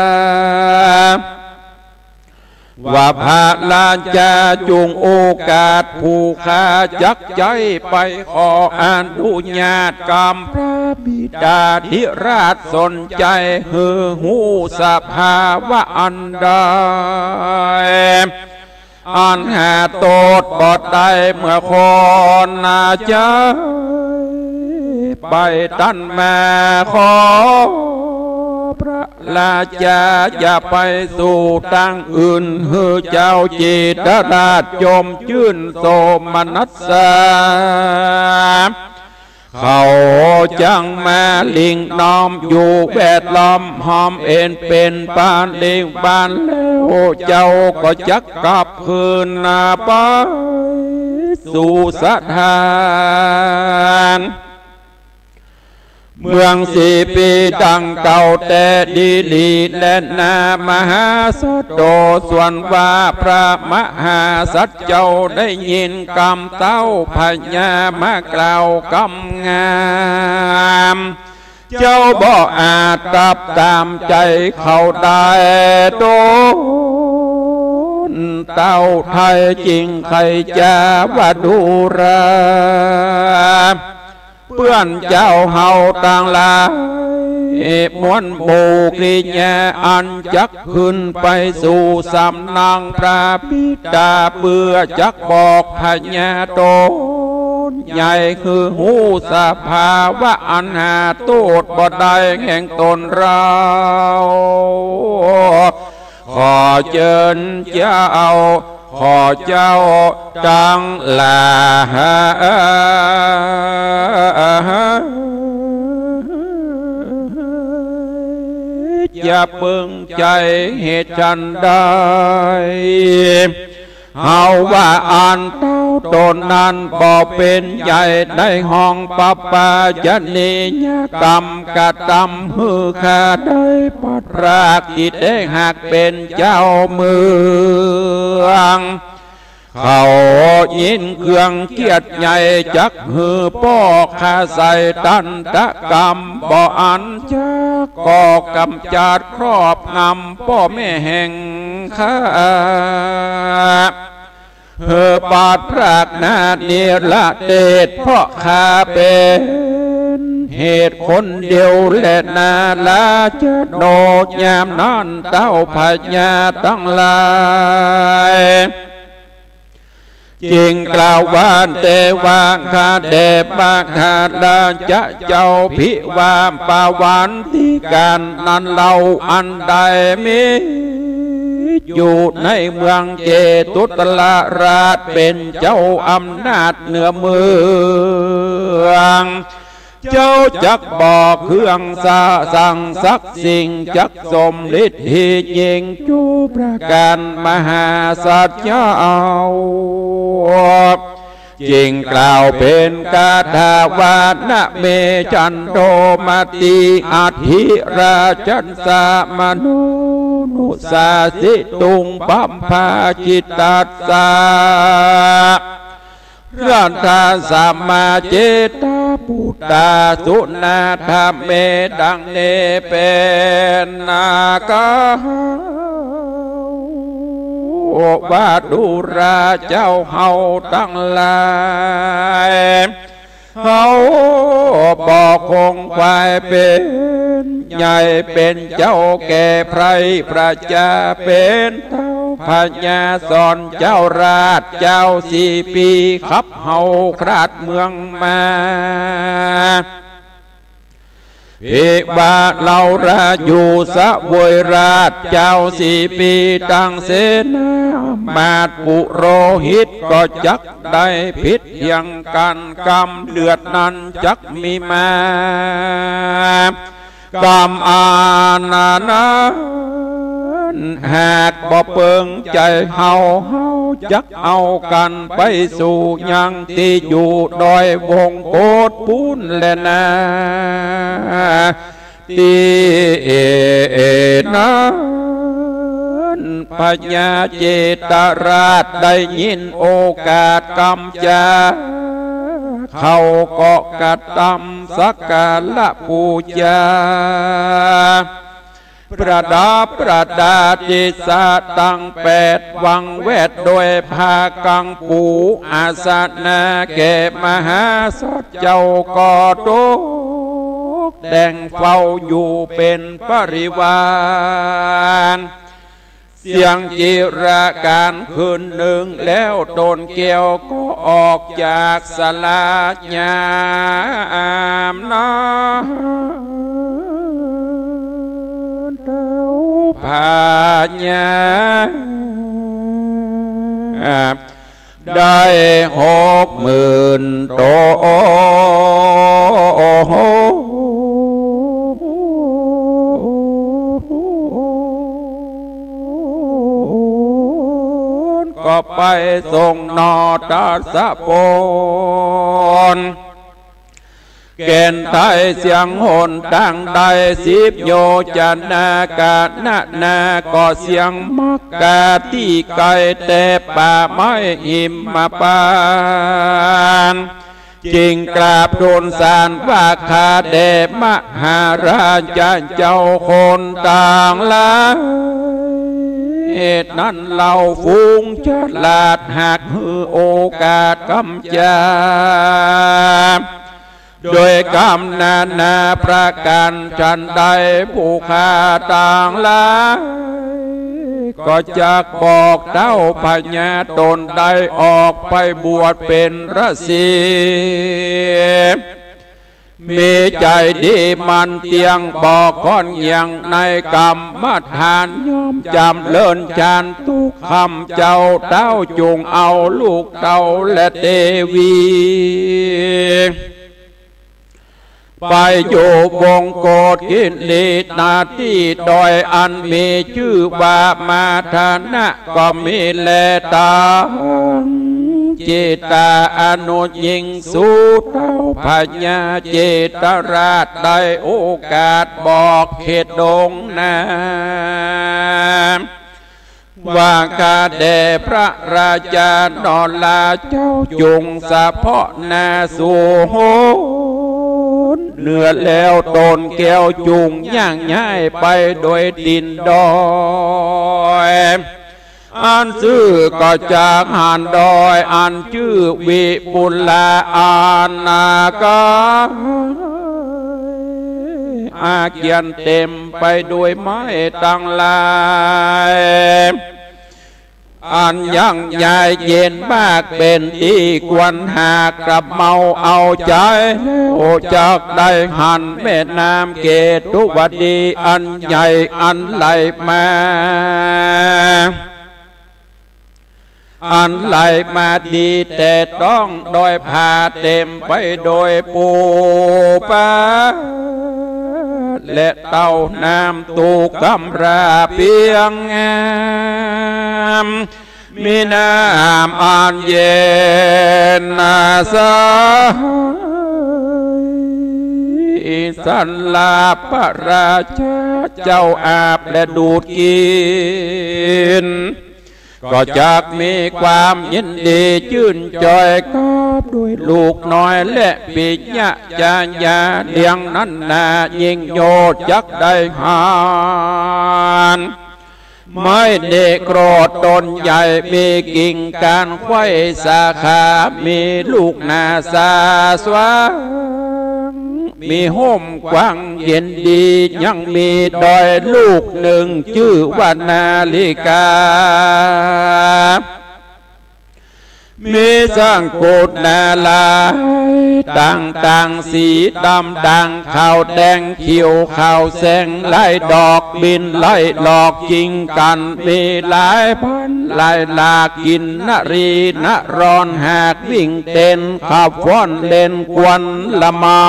ว่าพระลานจาจุงโอกาสผู้ข้าจักใจไปขออนุญาตกรรมพระบิดาธิราชสนใจฮือหูสภาวะอันใดอันหาโตดบอดได้เมื่อคนนาใจไปตั้นมาขอพระราชาอย่าไปสู่ตั้งอื่นฮือเจ้าจิตราชจมชื่นโสมนัสสาเขาจังมาลิงน้อมอยู่แวดล้อมหอมเอ็นเป็นปานเลี้ยงบานแล้วเจ้าก็จักกลับคืนนาไปสู่สถานเมืองสี่ปีดังเก่าแต่ดีลีและนามหาสัตโตส่วนว่าพระมหาสัตเจ้าได้ยินกำเต้าพญามากล่าวกำงามเจ้าบ่อาจตับตามใจเขาได้โดนเต้าไทยจริงใครจะว่าดูราเพื่อนเจ้าเฮาต่างหลายมวนโบกริญาอันจักขึ้นไปสู่สำนักพระบิดาเพื่อจักบอกพญาโตใหญ่คือหูสภาวะอันหาโตดบ่ได้แห่งตนเราขอเชิญเจ้าขอเจ้าตั้งหลายอย่าเพิ่งใจเหตุจันใดเฮาว่าอ่านเต้าตนนั้นบ่เป็นใหญ่ในห้องปัปปาจะนิยกรรมกะตำมือขาได้ปัดรากอิดได้หากเป็นเจ้าเมืองเขายินเครื่องเกียรติใหญ่จักหือป้อข้าใส่ตันตะกรรมบ่อันจักก่อกำจัดครอบงำป้อแม่แห่งข้าปาดพรากนาเนรเดชเพราะข้าเป็นเหตุคนเดียวและนาลาจะโดดยามนั้นเต้าพญาตั้งหลายจริงกล่าววานเตวางคาเดบาคาดาจะเจ้าพิวามปาวันที่การนั้นเราอันใดมีอยู่ในเมืองเจตุตลาราชเป็นเจ้าอำนาจเหนือเมืองเจ้าจักบอกเครื่องสั่งสักสิ่งจักสมฤทธิ์ยิงจูประการมหาสัจเจ้าจริงกล่าวเป็นกาถาวานะเมจันโทมาติอาธิราชันสามนุนุสาสิตุงปัมภาจิตตัสสะรัตถาสัมมาเจตปุตตาสุนาธรรมเมดังเนเป็นนาคาว่าดูราเจ้าเฮาตั้งหลายเฮาบอกคงควายเป็นใหญ่เป็นเจ้าแก่ไพรประชาเป็นเต้าพญาสอนเจ้าราชเจ้า4 ปีขับเฮาคราดเมืองมาพิบาเราราอยู่สะเวยราชเจ้า4 ปีตั้งเสนามาดปุโรหิตก็จักได้พิษยังกันกรรมเดือดนั้นจักมีมากรรมอานานะหากบ่เปิงใจเฮาจักเอากันไปสู่ยังที่อยู่ดอยวงโกดปูนแลนะที่นั้นพญาเจตราชได้ยินโอกาสกำจาเขาก็กระทำสักการะบูชาประดาจิสาตั้ง8 วังเวทโดยพากังปูอาสนะแก่มหาสดเจ้าก่อตกแดงเฝ้าอยู่เป็นปริวารเสียงจิราการคืนหนึ่งแล้วโดนเกี่ยวก็ออกจากศาลายามนาพญาได้60,000 โตก็ไปส่งนอตัสสะปนเกณฑ์ไทยเสียงโหนตั้งได้10 โยจนากานาก็เสียงมักกาที่ไกลแต่ป่าไม้หิมมาปานจริงกราบทูลสารว่าข้าเดชมหาราชเจ้าคนต่างหลายเหตุนั้นเราฟูงฉลาดหากฮือโอกาสกำจาโดยกำนาประการจันใดผู้ข้าต่างหลายก็จะบอกเต้าพญาตนได้ออกไปบวชเป็นฤาษีมีใจดีมันเตียงบอกก้อนยังในกรรมฐานย่อมจำเลินจานทุกคำเจ้าเต้าจุงเอาลูกเต้าและเทวีไปอยู่วงโกฏกิรินาที่ดอยอันมีชื่อว่ามาธนะก็มีแลตาจิตาอนุยิงสู่เต้าพญาเจตราชได้โอกาสบอกเขตดงนาว่าข้าแด่พระราชานอลาเจ้าจุงสะเพาะนาสู่โหเนื้อแล้วตนแก้วจุงย่างย้ายไปโดยดินดอยอันชื่อก็จากหันดอยอันชื่อวิปุลาอานาคาอาเกียนเต็มไปด้วยไม้ตั้งหลายอันยังใหญ่เย็นมากเป็นที่ควรหากกระเมาเอาใจโอจากได้หันแม่น้ำเกตุวดีอันใหญ่อันไหลมาดีแต่ต้องโดยพาเต็มไปโดยปูปลาและเต้าน้ำตูกำราเพียงงามมีน้ำอันเย็นนาสสันลาพระราชาเจ้าอาบและดูดกินก็จักมีความยินดีชื่นจอยกับด้วยลูกน้อยและปิญญาจารยาเดียงนั้นนายิ่งโยดจักได้หานไม่ได้โกรธตนใหญ่มีกิ่งการไขว้สาขามีลูกนาสาสวางมีห่มกว้างเย็นดียังมีดอยลูกหนึ่งชื่อว่านาลิกามีสร้างโกดนาลายต่างสีดำดังขาวแดงเขียวขาวแสงไล่ดอกบินไล่หลอกจริงกันมีหลายพันหลายหลากกินนรีนรอนหากวิ่งเต้นขับฟ้อนเล่นกวนละเมา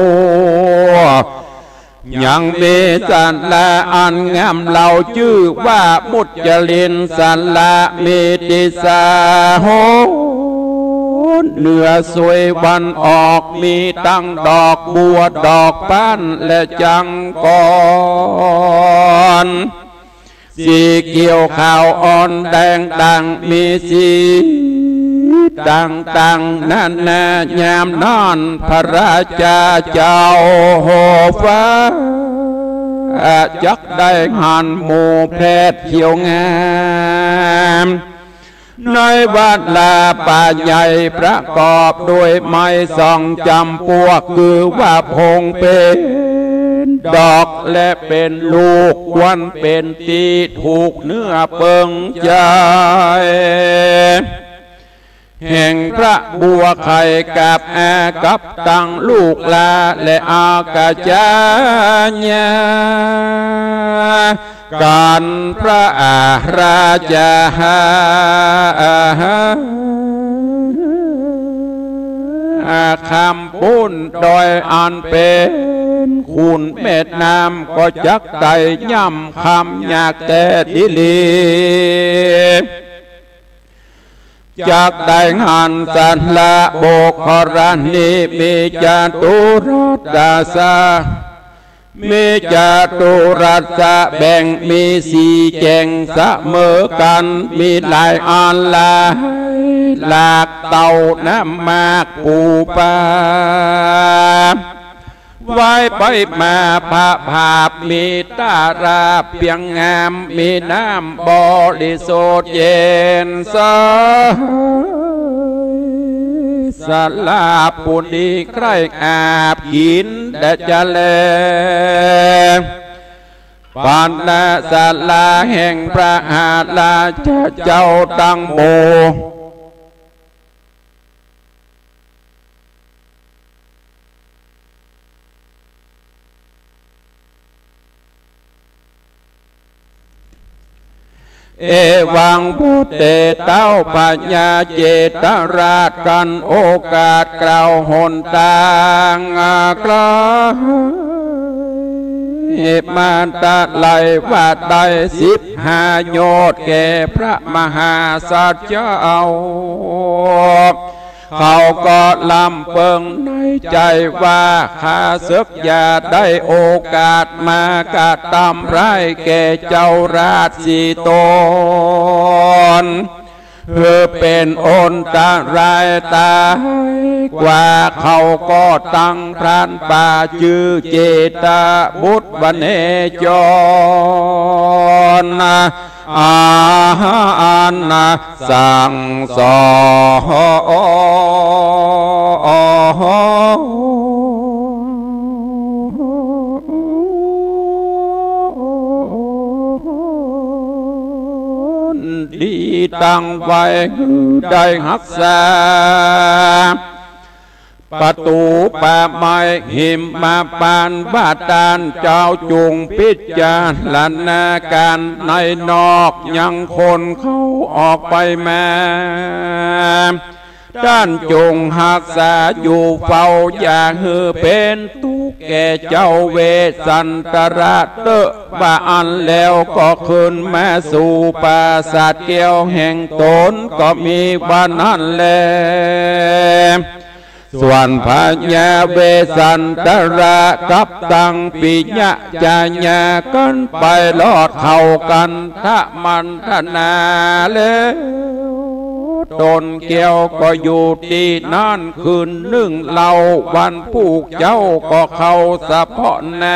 ยังมีสันละอันงามเหล่าชื่อว่ามุจจลินสันละมีติสาโหเหนือสวยวันออกมีตั้งดอกบัวดอกป้านและจังก่อนสีเกี่ยวขาวอ่อนแดงดังมีสีต่างนั่นนายามนอนพระราชาเจ้าโหฟ้าจักได้หันหมู่แพทย์เขียวงามในวัดลาป่าใหญ่ประกอบด้วยไม้สองจำพวกคือว่าพงเป็นดอกและเป็นลูกวันเป็นตีถูกเนื้อเปิงใจแห่งพระบัวไข่กับอากับตังลูกลาและอากาจญาการพระอาราชาคำปุ้นโดยอันเป็นคุณเม็ดน้ำก็จักไตย่ำคำอยากแต่ดิลีจากได้หันสันละโบกขรันนีมีจตุรัสสะมีจตุรัสสะแบ่งมีสีแจงเสมอกันมีหลายอันหลายหลากเต่าน้ำมากปูปลาไว้ไปมาพระภาพมีตาราเพียงงามมีน้ำบริสุทธิ์เย็นใสสลาปุณีใครอาบหินแดดจะแลปานนาสลาแห่งพระอาลาเจ้าตั้งโบเอวังพุทธเต้าปัญญาเจตราชกันโอกาสกล่าวหนตางกลามาตะไลว่าได้15โยชน์แก่พระมหาสัจเจ้าเขาก็ลำเปิงในใจว่าข้าศึกอย่าได้โอกาสมากระทำร้ายแก่เจ้าราชสีตนเพื่อเป็นอนตรายตายกว่าเขาก็ตั้งพรานป่าชื่อเจตบุตรวเนจรอานาสังสดีตั้งไว้ได้หักษาประตูป่าไม้หิมมาปานบาดาลเจ้าจุงพิจารณาการในนอกยังคนเข้าออกไปมาด้านจงหักษาอยู่เฝ้าอย่าฮือเป็นทุกข์แก่เจ้าเวสันตระเตอะบาอันแล้วก็ขึ้นมาสู่ปราสาทเกี่ยวแห่งตนก็มีบ้านนั้นแลส่วนพญาเวสันตระกับตังปิญะจาญากันไปลอดเข้ากันทะมันทนาแล้วตนเกี่ยวก็อยู่ที่นั่นคืนหนึ่งเล่าวันผูกเจ้าก็เข้าสะเพาะนา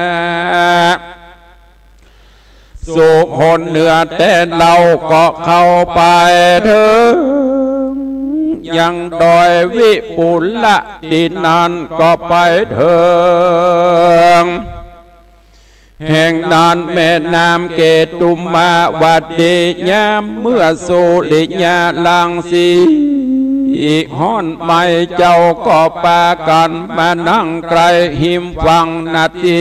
สุพลเหนือแต่เราก็เข้าไปถึงยังดอยวิปุลละดินนั้นก็ไปถึงแห่งนั้นแม่น้ำเกตุมมาวัดดียามเมื่อสุริยาลังสีอีกห้อนไม่เจ้าก็ปากันมานั่งไกลหิมฟังนาที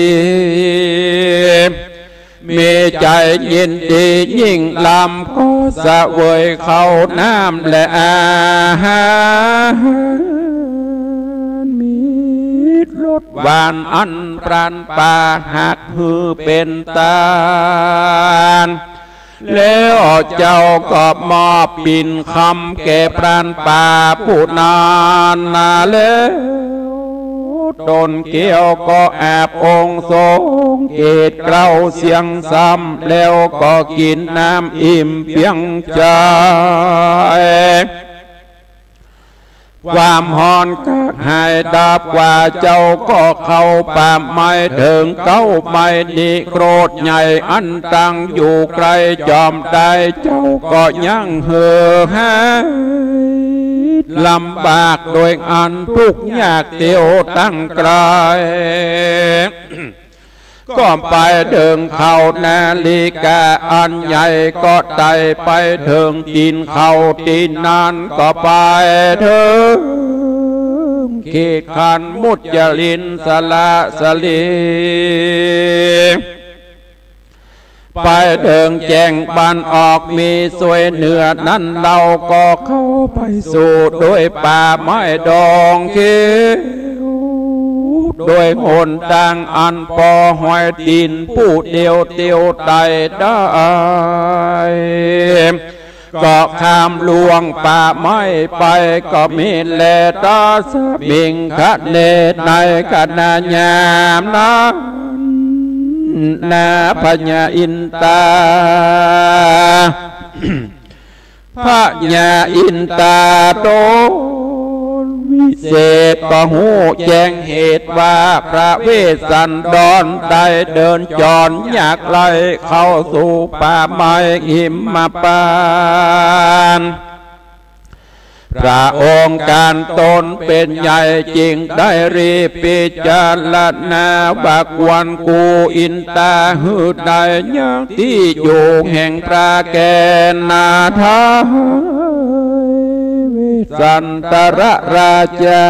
มีใจยินดียิ่งลำก็สะเวยเข้าน้ำและอาหารมีรสหวานอันปรานปาหักหือเป็นตาลแล้วเจ้าก็มอบปิ่นคำแก่ปรานป่าผู้นานนาแล้วตนเกี่ยวก็แอบองค์ทรงเกตเกล้าเสียงซ้ำแล้วก็กินน้ำอิ่มเพียงใจความหอนก็หายดับกว่าเจ้าก็เข้าป่าไม่ถึงเก้าไม่ดีโกรธใหญ่อันตั้งอยู่ไกลจอมได้เจ้าก็ยังเห่อหายลำบากโดยอันทุกข์ยากเตียวตั้งไกลก็ไปถึงเขานาฬิกาอันใหญ่ก็ไต่ไปถึงตีนเขาตีนนั้นก็ไปถึงเขตขันมุจจลินสละสลีไปถึงแจ้งบันออกมีสวยเหนือนั้นเราก็เข้าไปสู่โดยป่าไม้ดองเขียวโดยหนทางอันปอหอยดินผู้เดียวเตียวไตได้ก็ข้ามลวงป่าไม้ไปก็มีแลตาสมิงคะเนในกนาญามนั้นนาพญาอินตาพญาอินตาโตวิเศษก็หูแจ้งเหตุว่าพระเวสสันดรได้เดินจรอยากไล่เข้าสู่ป่าไม้หิมพานต์พระองค์การตนเป็นใหญ่จริงได้รีบพิจารณาบักวันกูอินตาหืดได้ยังที่อยู่แห่งพระแกนาทาสันตระราชา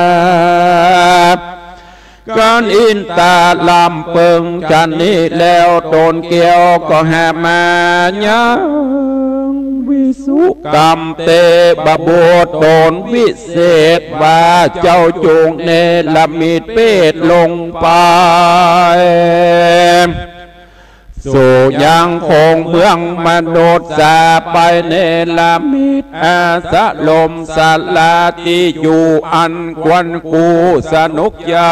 การอินตาลำเปิงจันนี้แล้วตนเกี่ยวก็แห่มายังวิสุกรรมเตบโบตนวิเศษว่าเจ้าจุงเนลมิตเพศลงไปสู่ยังคงเมืองมนุษย์สาไปเนลมิตอาสะลมสาลาที่อยู่อันควันกูสนุกใหญ่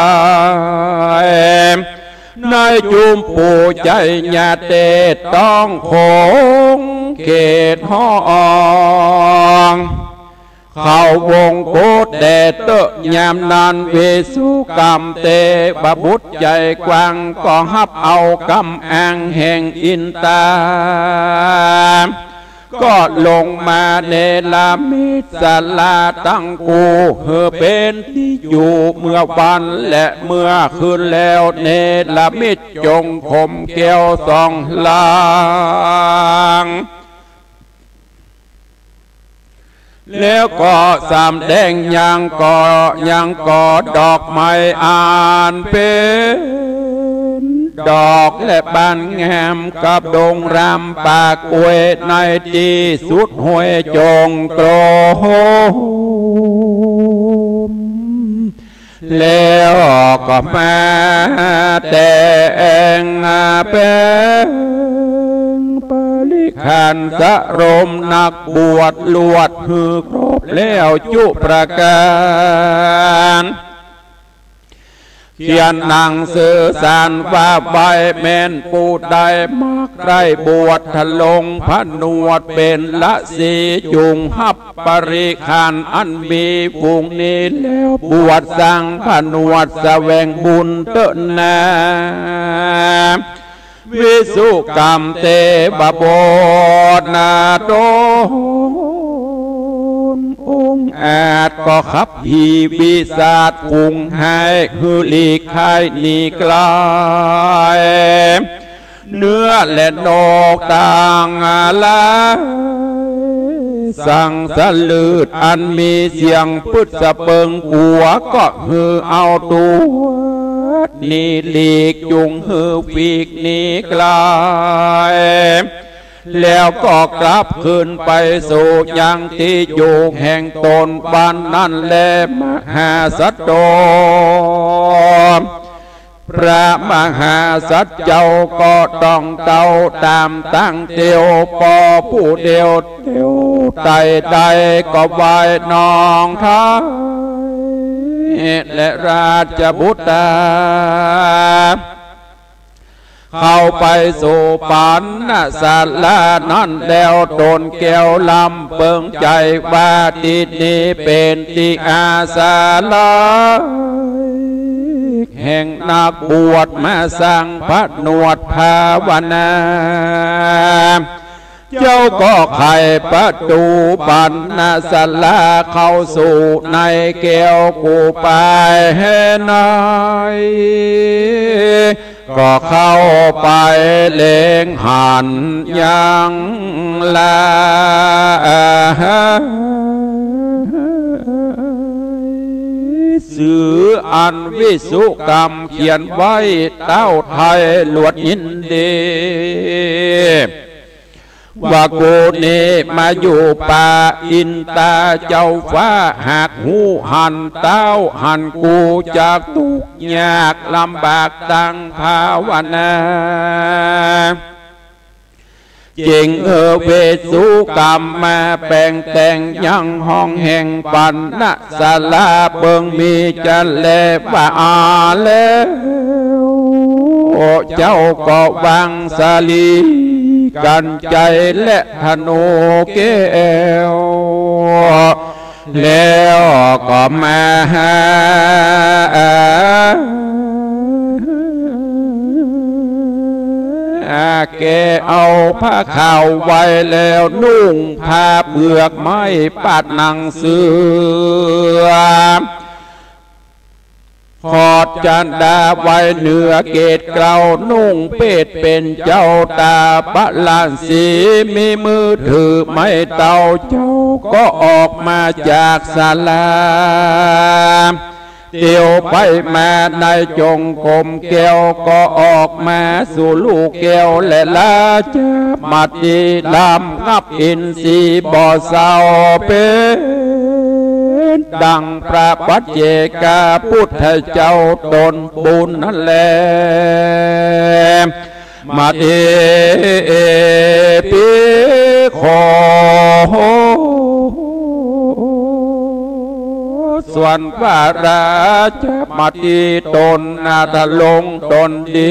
นายจุมปูใจญาเตต้องคงเขตห้องเข้าวงโกดแดดเตะยามนานเวสุกรรมเตบบุตรใหญ่กว้างก็ฮับเอากำอังแห่งอินตาก็ลงมาเนลามิตสลาตั้งกูเฮอเป็นที่อยู่เมื่อวันและเมื่อคืนแล้วเนลามิตจงคมแก้วสองลางแล้วก็สามแดงยังก่อดอกไม้อ่านเป็นดอกและบานงามกับดงรำปากอวยในที่สุดห้วยจงโกรมแล้วก็มาแต่งเป็นปริขขันสะรมนักบวชลวดหือครบแล้วจุประการเขียนหนังสือสารว่าใบแม่นปูดได้มักได้บวชทะลงพนวดเป็นละสีจุงหับปริขานอันมีฝูงนี้แล้วบวชสั่งพนวดแสวงบุญเตนาวิสุกรรมเตบะโบนาโตองค์อาจก็ขับผีปีศาจกุงให้ฮือลีกให้หนีไกลเนื้อและนกต่างลาสั่งสลืดอันมีเสียงพุทธเปิงหัวก็ฮือเอาตัวนี่ลีกจุงฮือปีกนี้ไกลแล้วก็กลับขึ้นไปสู่ยังที่อยู่แห่งตนบ้านนั่นแลมหาสัตโตพระมหาสัตเจ้าก็ต้องเต้าตามตั้งเตียวปอผู้เดียวเตียวใดก็ไหว้น้องท้ายและราชบุตรเข้าไปสู่ปันนาศาลานั่นแล้วตนแก้วลำเปิงใจว่าที่นี้เป็นที่อาสาลาแห่งนักบวชมาสั่งพระนวดภาวนาเจ้าก็ไขประตูปันนาศาลาเข้าสู่ในแก้วกูไปให้นายก็เข้าไปเล็งหันยังลาสื่ออันวิสุกรรมเขียนไว้เต้าไทยหลวดยินดีว่ากูนี่มาอยู่ป่าอินตาเจ้าฟ้าหากหูหันเต้าหันกูจากทุกข์ยากลำบากตั้งภาวนาจริงเวสุกรรมมาแปลงแต่งยังห้องแห่งปันนะศาลาเบิงมีจันแลว่าแล้วเจ้าก็วังสาลีกันใจและธนูแก้วแล้วก็มาแกเอาผ้าขาวไว้แล้วนุ่งผ้าเปลือกไม้ปัดหนังเสือขอดจันดาไว้เหนือเกศเกลานุ่งเป็ดเป็นเจ้าตาปะลานสีมีมือถือไม้เต่าเจ้าก็ออกมาจากศาลาเตียวไปมาในจงกรมแก้วก็ออกมาสู่ลูกแก้วและลาจะมัดดีดำงับอินทรีบ่อเศร้าเป็นดังพระปัจเจกาพุทธเจ้าตนบุญนั่นแหละมาเอปิโคส่วนพระราชมาตีตนนาทลงตนดี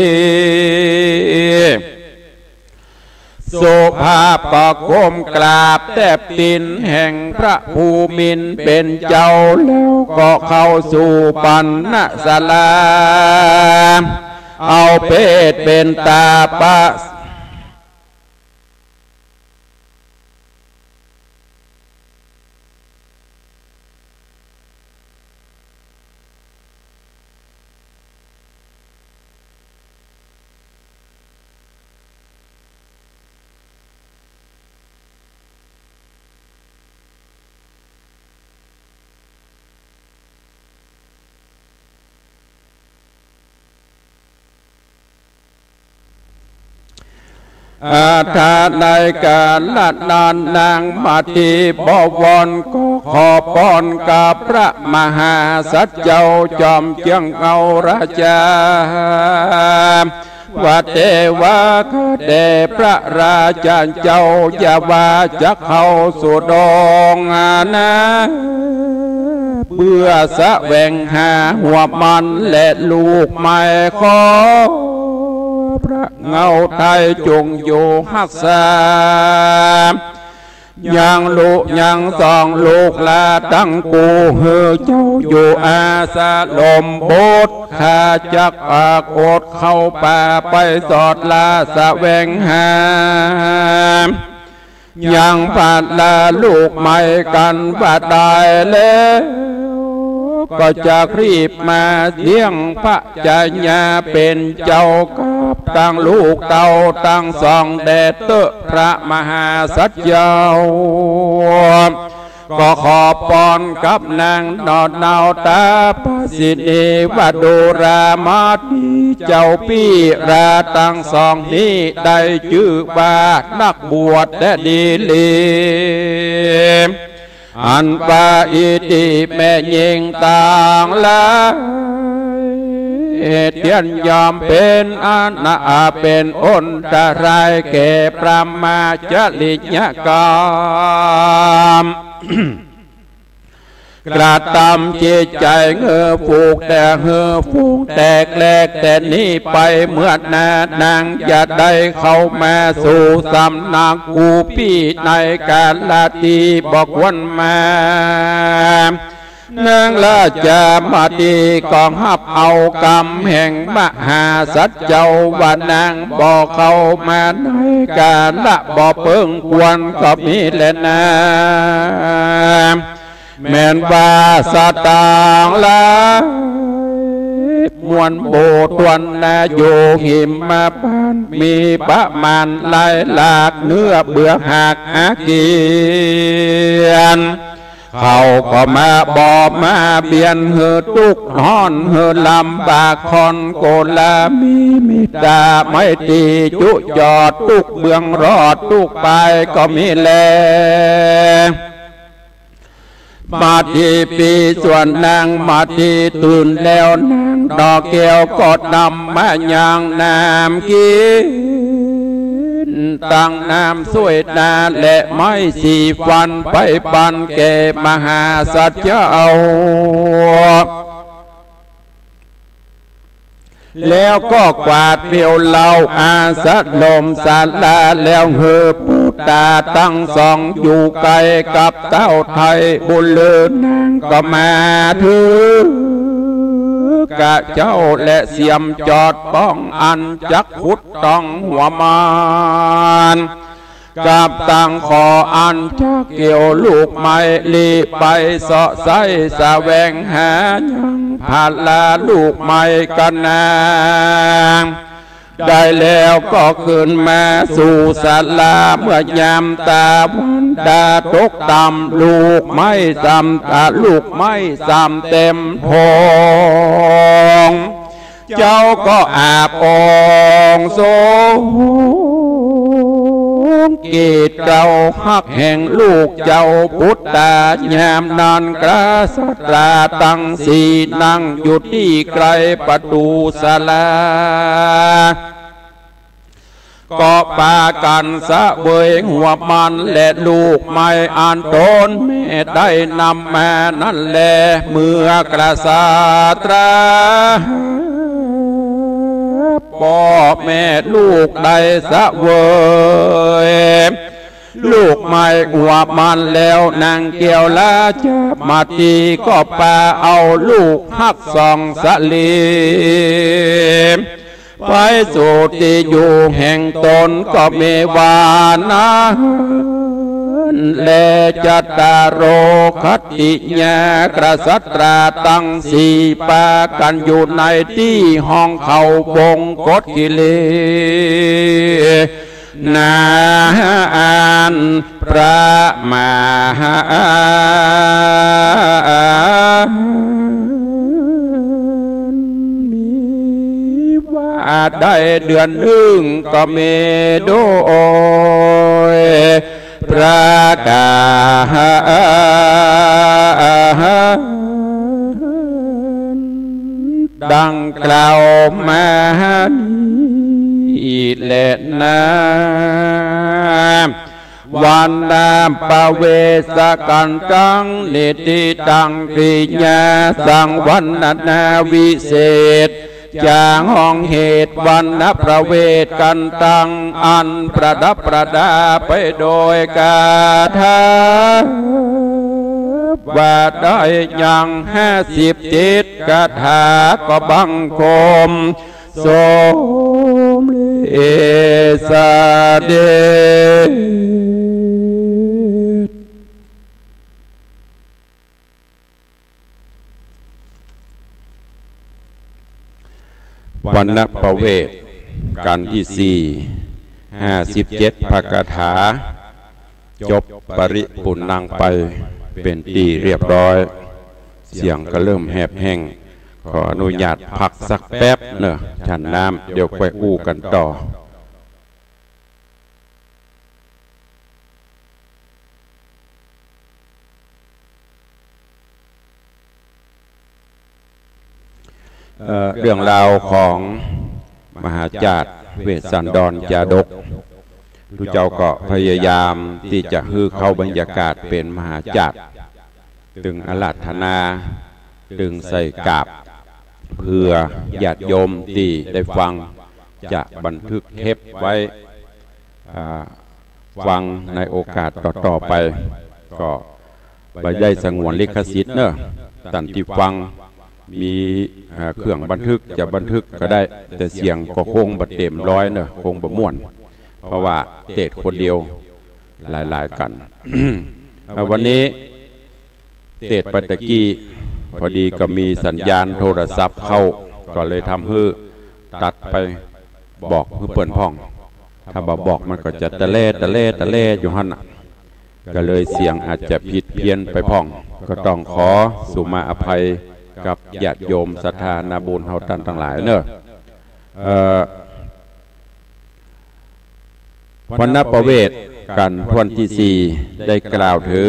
สุภาพก็ก้มกราบแทบตีนแห่งพระภูมินเป็นเจ้าแล้วก็เข้าสู่ปันนะศาลาเอาเป็ดเป็นตาปะถ้าในการละนานนางมาทีบวรก็ขอพรกับพระมหาสัจเจ้าจอมเจียงเอาราชาว่าเทวาข้าแต่พระราชาเจ้าอย่าว่าจะเข้าสู่ดงนะเพื่อแสวงหาหัวมันและลูกไม้ขอพระเงาไทยจงอยู่หักษายังลูกยังสองลูกลาตั้งกูเฮือเจ้าอยู่อาสาลมโบสข้าจักปากอดเข้าป่าไปสอดลาแสวงหายังผ่านลาลูกไม่กันบาดได้แล้วก็จะรีบมาเลี้ยงพระจญาเป็นเจ้ากับตั้งลูกเต่าตั้งสองแดดเตอะพระมหาสัจเจ้าก็ขอปอนกับนางนอดนาวตาปสินีวัดูรามาทีเจ้าพี่ราตั้งสองนี้ได้ชื่อว่านักบวชและดีลีอันปาอิติแม่ยิงต่างละเทียนยอมเป็นอาณาเป็นอนตรายแก่พระมาจริยกรรมกระทำจิตใจเหือฟูกแต่เหือฟูกแตกแหลกแต่นี้ไปเมื่อนานางจะได้เข้ามาสู่สำนักกูพี่ในการลาตีบอกวันมานางราชามาตีกองหับเอากำแห่งมหาสัจเจ้าว่านางบอกเข้ามาในการละบอกเพิ่งควรก็มีแหละนะแม่นว่าสตางละมวนโบตวนนาโยหิมมาปานมีประมาณหลายหลากเนื้อเบื่อหักอาเกียนเขาก็มาบอกมาเบียนเหือตุกห้อนเหือลำบากคอนโกลามีมิตาไม่ตีจุยอดตุกเบื้องรอดตุกไปก็มีแลมาทีปีส่วนนางมาทีตื่นแล้วนางดอกแก้วกดนำมาอย่างน้ำกินตั้งน้ำสวยนาและไม้สีฟันไปปันแก่มหาสัจเจ้าแล้วก็กวาดเปียวเหล่าอาสัดลมสาลาแล้วเหือปูตาตั้งสองอยู่ไกลกับเต้าไทยบุญเลือนางก็มาถือกะเจ้าและเสียมจอดป้องอันจักขุดต้องหัวมานกับตั้งขออันจักเกี่ยวลูกไม้ลีไปเสาะไส้แสวงหายังพาลาลูกไม้กันนางได้แล้วก็ขึ้นมาสู่ศาลาเมื่อยามตาวันดาตกต่ำลูกไม้ซ้ำตาลูกไม้ซ้ำเต็มพงเจ้าก็อาบองโซกีดเก่าหักแห่งลูกเจ้าพุทธายามนานกระสัตราตั้งสีนั่งอยู่ที่ไกลประตูศาลาก็ปากันสะเบยหัวมันและลูกไม้อ่านตนแม่ได้นำมานั่นแลเมื่อกระสาตราพ่อแม่ลูกได้สะเวยลูกไม้หัวมันแล้วนางเกี่ยวลาจะมาตีก็ปาเอาลูกหักสองสะลีไปสู่ที่อยู่แห่งตนก็เมวานะและจัตตาโรคติญากษัตราตั้งสีปากันอยู่ในที่ห้องเขาบงกฎกิเลสนาอันพระมหาได้เดือนหนึ่งก็เมโดยพระดาดังกล่าวมานี้และนาวันนามปเวสกันตังนิติตังปิญญาสังวันนาวิเศษจางห้องเหตุวันนประเวทกันตังอันประดับประดาไปโดยกาถาว่าได้ยัง57 คาถาก็บังคมสมเลสเดชวันณประเวทกันที่57 พระคาถาจบปริปุณังไปเป็นที่เรียบร้อยเสียงก็เริ่มแหบแห้งขออนุญาตพักสักแป๊บเนอะฉันน้ำเดี๋ยวไปอู้กันต่อเรื่องราวของมหาจารย์เวสสันดรจาดกทุกเจ้าก็พยายามที่จะฮือเข้าบรรยากาศเป็นมหาจารย์ตึงอาราธนาตึงใส่กาบเพื่อญาติโยมที่ได้ฟังจะบันทึกเทปไว้ฟังในโอกาสต่อไปก็ไปได้สงวนลิขสิทธิ์เนอะตันที่ฟังมีเครื่องบันทึกจะบันทึกก็ได้แต่เสียงก็คงบัดเต็มร้อยเนอะคงบ่ม่วนเพราะว่าเทศคนเดียวหลายๆกัน วันนี้เทศไปตะกี้พอดีก็มีสัญญาณโทรศัพท์เข้าก็เลยทำให้ตัดไปบอกเพื่อเปิดห้องถ้าบอกมันก็จะตะเล่อยู่หั่นก็เลยเสียงอาจจะผิดเพี้ยนไปพ้องก็ต้องขอสุมาอภัยกับญาติโยมศรัทธานาบุญเฮาท่านทั้งหลายเนอะวันณประเวทกันวันที่4ได้กล่าวถึง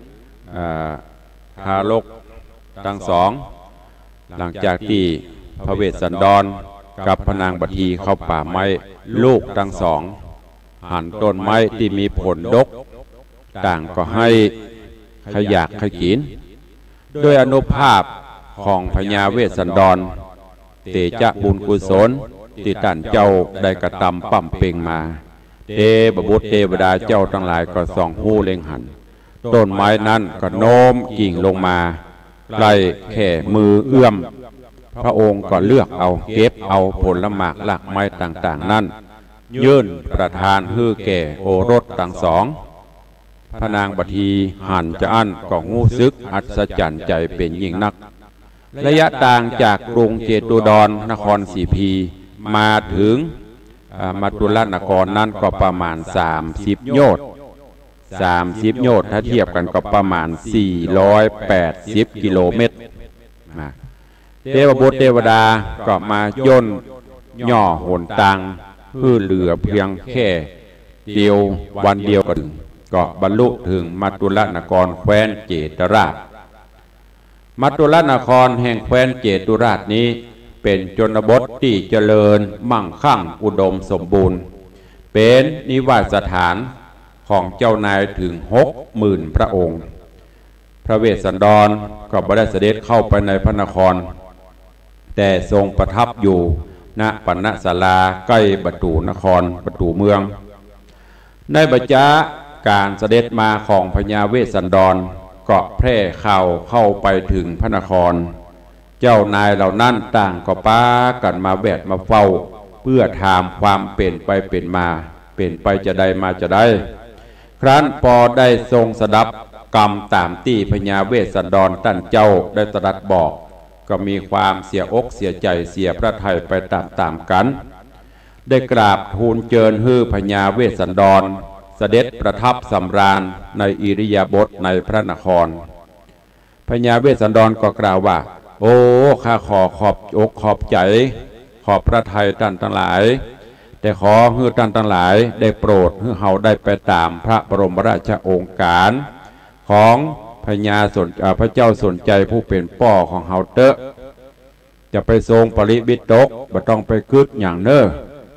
ทารกทั้งสองหลังจากที่พระเวสสันดรกับพระนางบัทีเข้าป่าไม้ลูกทั้งสองหันต้นไม้ที่มีผลดกต่างก็ให้ขยากขยินด้วยอนุภาพของพญาเวสสันดรเตจะบุญกุศลที่ท่านเจ้าได้กระทำปั่มเป่งมาเทพบุตรเทวดาเจ้าทั้งหลายก็ส่องหูเล็งหันต้นไม้นั้นก็โน้มกิ่งลงมาใกล้แค่มือเอื้อมพระองค์ก็เลือกเอาเก็บเอาผลหมากหลักไม้ต่างๆนั้นยื่นประทานฮื้อแก่โอรสทั้งสองพระนางบัทีหันจะอั้นก็งูซึกอัศจรรย์ใจเป็นยิ่งนักระยะต่างจากกรุงเจตุดรนครสีพีมาถึงมัตุลนครนั้นก็ประมาณ30 โยชน์ถ้าเทียบกันก็ประมาณ480 กิโลเมตรเทพบุตรเทวดาก็มาย่นย่อหนตังเพื่อเหลือเพียงแค่เดียววันเดียวก็บรรลุถึงมัตุลนครแคว้นเจตราชมัตุลนครแห่งแคว้นเจตุราชนี้เป็นชนบทที่เจริญมั่งคั่งอุดมสมบูรณ์เป็นนิวาสสถานของเจ้านายถึง60,000 พระองค์พระเวสสันดรก็บ่ได้เสด็จเข้าไปในพระนครแต่ทรงประทับอยู่ณปณศาลาใกล้ประตูนครประตูเมืองในบัจจาการเสด็จมาของพญาเวสสันดรก็แพร่ข่าวเข้าไปถึงพระนครเจ้านายเหล่านั้นต่างก็ป้ากันมาแวดมาเฝ้าเพื่อถามความเป็นไปเป็นมาเป็นไปจะได้มาจะได้ครั้นพอได้ทรงสดับกรรมตามที่พญาเวสสันดรท่านเจ้าได้ตรัสบอกก็มีความเสียอกเสียใจเสียพระทัยไปตามกัน ได้กราบทูลเจิญฮื้อพญาเวสสันดรเสด็จประทับสำราญในอิริยาบถในพระนครพญาเวสสันดรก็กล่าวว่าโอ้ข้าขอบอกขอบใจขอบพระทัยท่านทั้งหลายแต่ขอให้ท่านทั้งหลายได้โปรดให้เฮาได้ไปตามพระบรมราชโองการของพระเจ้าสนใจผู้เป็นป่อของเฮาเตอะจะไปทรงปริวิตกบ่ต้องไปกึกอย่างเน้อพ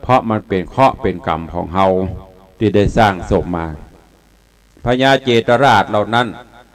เพราะมันเป็นเคราะห์เป็นกรรมของเฮาที่ได้สร้างสมมาพญาเจตราชเหล่านั้น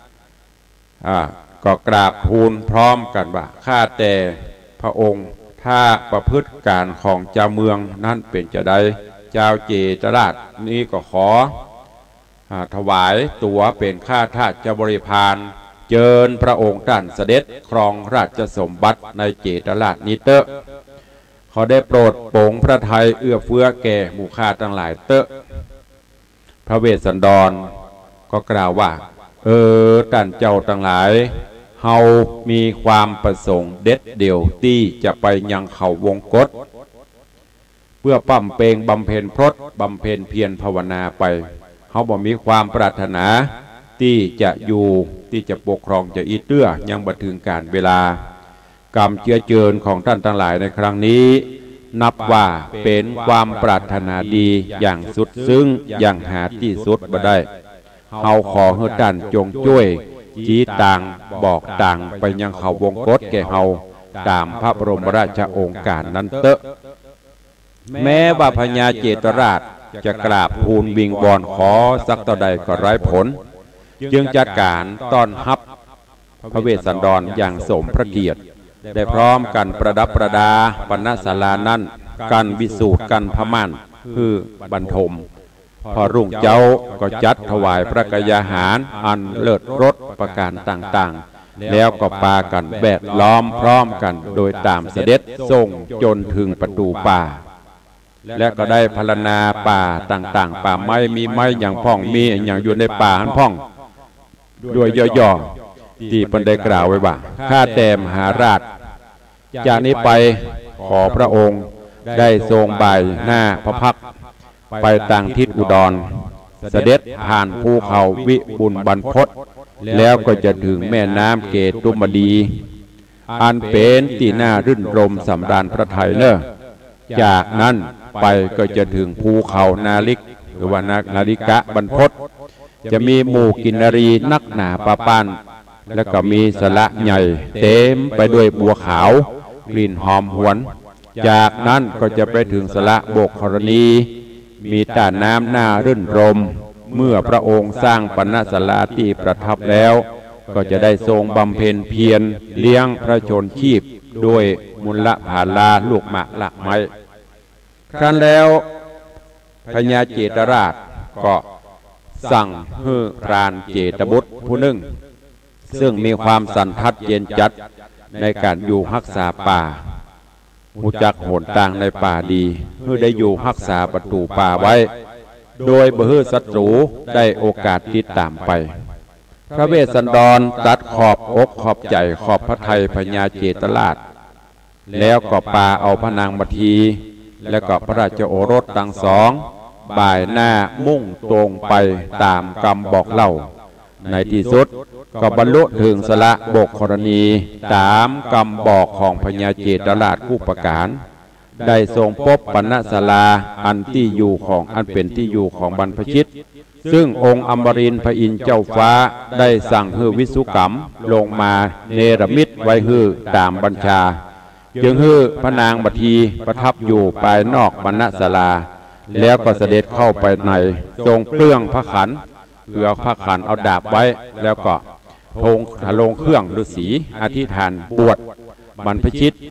ก็กราบทูลพร้อมกันว่าข้าแต่พระองค์ถ้าประพฤติการของเจ้าเมืองนั้นเป็นจะได้เจ้าเจตราชนี้ก็ขอถวายตัวเป็นข้าทาสเจ้าบริพารเจิญพระองค์ท่านเสด็จครองราชสมบัติในเจตราชนี้เตอะเขาได้โปรดโปร่งพระทัยเอื้อเฟื้อแก่หมู่ข้าทั้งหลายเตอะพระเวสสันดรก็กล่าวว่าท่านเจ้าทั้งหลายเฮามีความประสงค์เด็ดเดี่ยวที่จะไปยังเขาวงกฏเพื่อปั้มเปงบำเพ็ญพรตบำเพ็ญเพียรภาวนาไปเฮาบ่มีความปรารถนาที่จะอยู่ที่จะปกครองจะอีเตื้อยังบัดถึงการเวลากรรมเจือเจิญของท่านทั้งหลายในครั้งนี้นับว่าเป็นความปรารถนาดีอย่างสุดซึ้งอย่างหาที่สุดบ่ได้เฮาขอให้ท่านจงช่วยชี้ต่างบอกต่างไปยังเขาวงกฏแก่เฮาตามพระบรมราชโองการนั้นเตอะแม้ว่าพญาเจตราชจะกราบทูลวิงวอนขอสักต่อใดก็ไร้ผลจึงจัดการต้อนรับพระเวสสันดรอย่างสมพระเกียรติได้พร้อมกันประดับประดาปณศาลานั้นกันวิสูตรกันพม่านคือบรรทมพอรุ่งเจ้าก็จัดถวายพระกยาหารอันเลิศรสประการต่างๆแล้วก็ปากันแวดล้อมพร้อมกันโดยตามเสด็จส่งจนถึงประตูป่าและก็ได้พรรณนาป่าต่างๆป่าไม้มีไม้อย่างพ่องมีอย่างอยู่ในป่าหันพ่องด้วยย่อๆที่เพิ่นได้กล่าวไว้ว่าข้าแต่มหาราชจากนี้ไปขอพระองค์ได้ทรงบ่ายหน้าพระพักตร์ไปต่างทิศอุดรเสด็จผ่านภูเขาวิบุลบรรพตแล้วก็จะถึงแม่น้ำเกตุมดีอันเป็นที่น่ารื่นรมสำราญพระทัยเนอะจากนั้นไปก็จะถึงภูเขานาลิกหรือว่านาลิกะบรรพตจะมีหมู่กินนรีนักหนาปะปานแล้วก็มีสละใหญ่เต็มไปด้วยบัวขาวกลิ่นหอมหวนจากนั้นก็จะไปถึงสละโบกธรณีมีต้านน้ำหน้ารื่นรมเมื่อพระองค์สร้างปณศาลาที่ประทับแล้วก็จะได้ทรงบำเพ็ญเพียรเลี้ยงพระชนชีพด้วยมุลผาลาลูกหมากหลักไม้ครั้นแล้วพญาเจตราชก็สั่งให้พรานเจตบุตรผู้หนึ่งซึ่งมีความสันทัดเย็นจัดในการอยู่รักษาป่ารู้จักโหนต่างในป่าดีเพื่อได้อยู่รักษาประตูป่าไว้โดยบ่ให้ศัตรูได้โอกาสติดตามไปพระเวสสันดรตัดขอบอกขอบใจขอบพระทัยพญาเจตราชแล้วก็ปาเอาพระนางมัทีและก็พระราชโอรสทั้งสองบ่ายหน้ามุ่งตรงไปตามคำบอกเล่าในที่สุดก็บรรลุถึงสละโบกธรณีตามคำบอกของพญาเจตราชผู้ประการได้ทรงพบปณศาลาอันที่อยู่ของอันเป็นที่อยู่ของบรรพชิตซึ่งองค์อมรินทร์พระอินทร์เจ้าฟ้าได้สั่งให้วิสุกรรมลงมาเนรมิตไว้ให้ตามบัญชาจึงให้พระนางมัทีประทับอยู่ภายนอกปณศาลาแล้วก็เสด็จเข้าไปในทรงเปลื้องพระขันเพื่อพระขันเอาดาบไว้แล้วก็ทงลงเครื่องฤาษีอธิษฐานบวชบรรพชิต